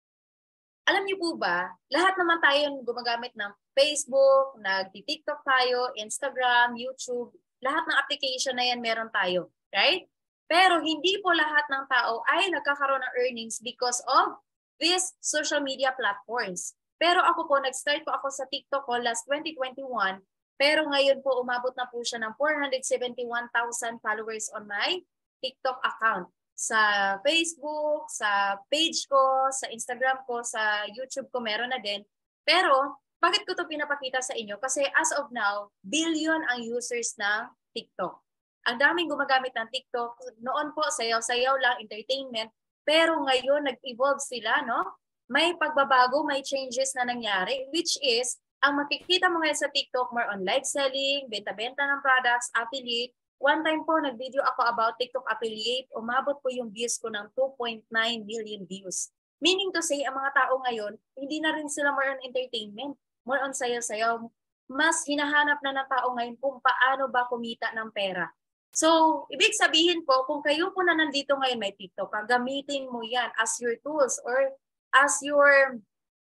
alam niyo po ba, lahat naman tayo gumagamit ng Facebook, nag-TikTok tayo, Instagram, YouTube, lahat ng application na yan meron tayo, right? Pero hindi po lahat ng tao ay nagkakaroon ng earnings because of these social media platforms. Pero ako po, nag-start po ako sa TikTok ko last twenty twenty-one, pero ngayon po umabot na po siya ng four hundred seventy-one thousand followers on my TikTok account. Sa Facebook, sa page ko, sa Instagram ko, sa YouTube ko, meron na din. Pero, bakit ko ito pinapakita sa inyo? Kasi as of now, billion ang users ng TikTok. Ang daming gumagamit ng TikTok. Noon po, sayaw-sayaw lang, entertainment. Pero ngayon, nag-evolve sila, no? May pagbabago, may changes na nangyari, which is, ang makikita mo ngayon sa TikTok, more on live selling, benta-benta ng products, affiliate. One time po, nag-video ako about TikTok affiliate, umabot po yung views ko ng two point nine million views. Meaning to say, ang mga tao ngayon, hindi na rin sila more on entertainment, more on sayaw-sayaw. Mas hinahanap na ng tao ngayon kung paano ba kumita ng pera. So, ibig sabihin po, kung kayo po na nandito ngayon may TikTok, gamitin mo yan as your tools or as your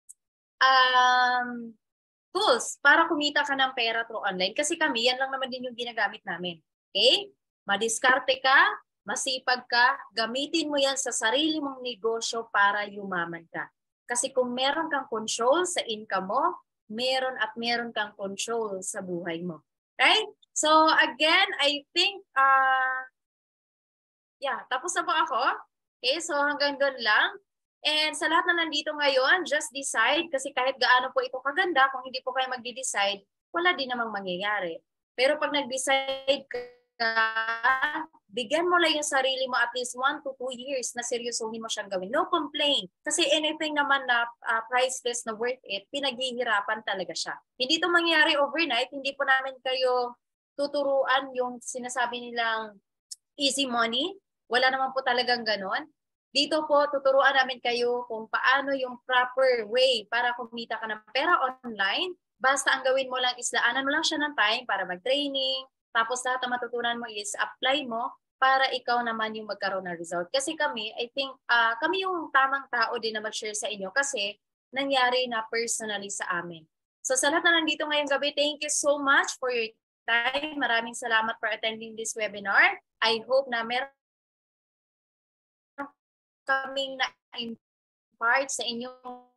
um, tools para kumita ka ng pera through online. Kasi kami, yan lang naman din yung ginagamit namin. Okay? Madiskarte ka, masipag ka, gamitin mo yan sa sarili mong negosyo para yumaman ka. Kasi kung meron kang control sa income mo, meron at meron kang control sa buhay mo. Right? So again, I think, uh, yeah, tapos na po ako. Okay, so hanggang doon lang. And sa lahat na nandito ngayon, just decide kasi kahit gaano po ito kaganda, kung hindi po kayo magde-decide, wala din namang mangyayari. Pero pag nag-decide ka, bigyan mo lang yung sarili mo at least one to two years na seryosohin mo siyang gawin. No complain. Kasi anything naman na uh, priceless na worth it, pinaghihirapan talaga siya. Hindi ito mangyayari overnight. Hindi po namin kayo tuturuan yung sinasabi nilang easy money. Wala naman po talagang ganon. Dito po, tuturuan namin kayo kung paano yung proper way para kumita ka ng pera online. Basta ang gawin mo lang is laanan mo lang siya ng time para mag-training. Tapos lahat na matutunan mo is apply mo para ikaw naman yung magkaroon ng result. Kasi kami, I think, uh, kami yung tamang tao din na mag-share sa inyo kasi nangyari na personally sa amin. So sa lahat na nandito ngayong gabi, thank you so much for your time. Maraming salamat for attending this webinar. I hope na meron kaming na-impart sa inyo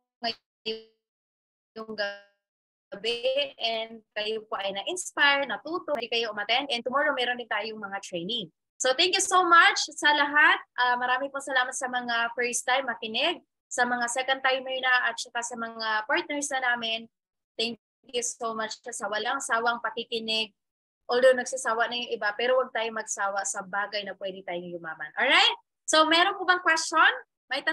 ngayong gabi and kayo po ay na-inspire, natuto, hindi kayo umattend and tomorrow meron din tayong mga training. So thank you so much sa lahat. Uh, marami po salamat sa mga first time makinig, sa mga second timer na at saka sa mga partners na namin. Thank you so much sa walang sawang pakikinig. Although nagsasawa na yung iba, pero huwag tayong magsawa sa bagay na pwede tayong yumaman. Alright? So meron po bang question?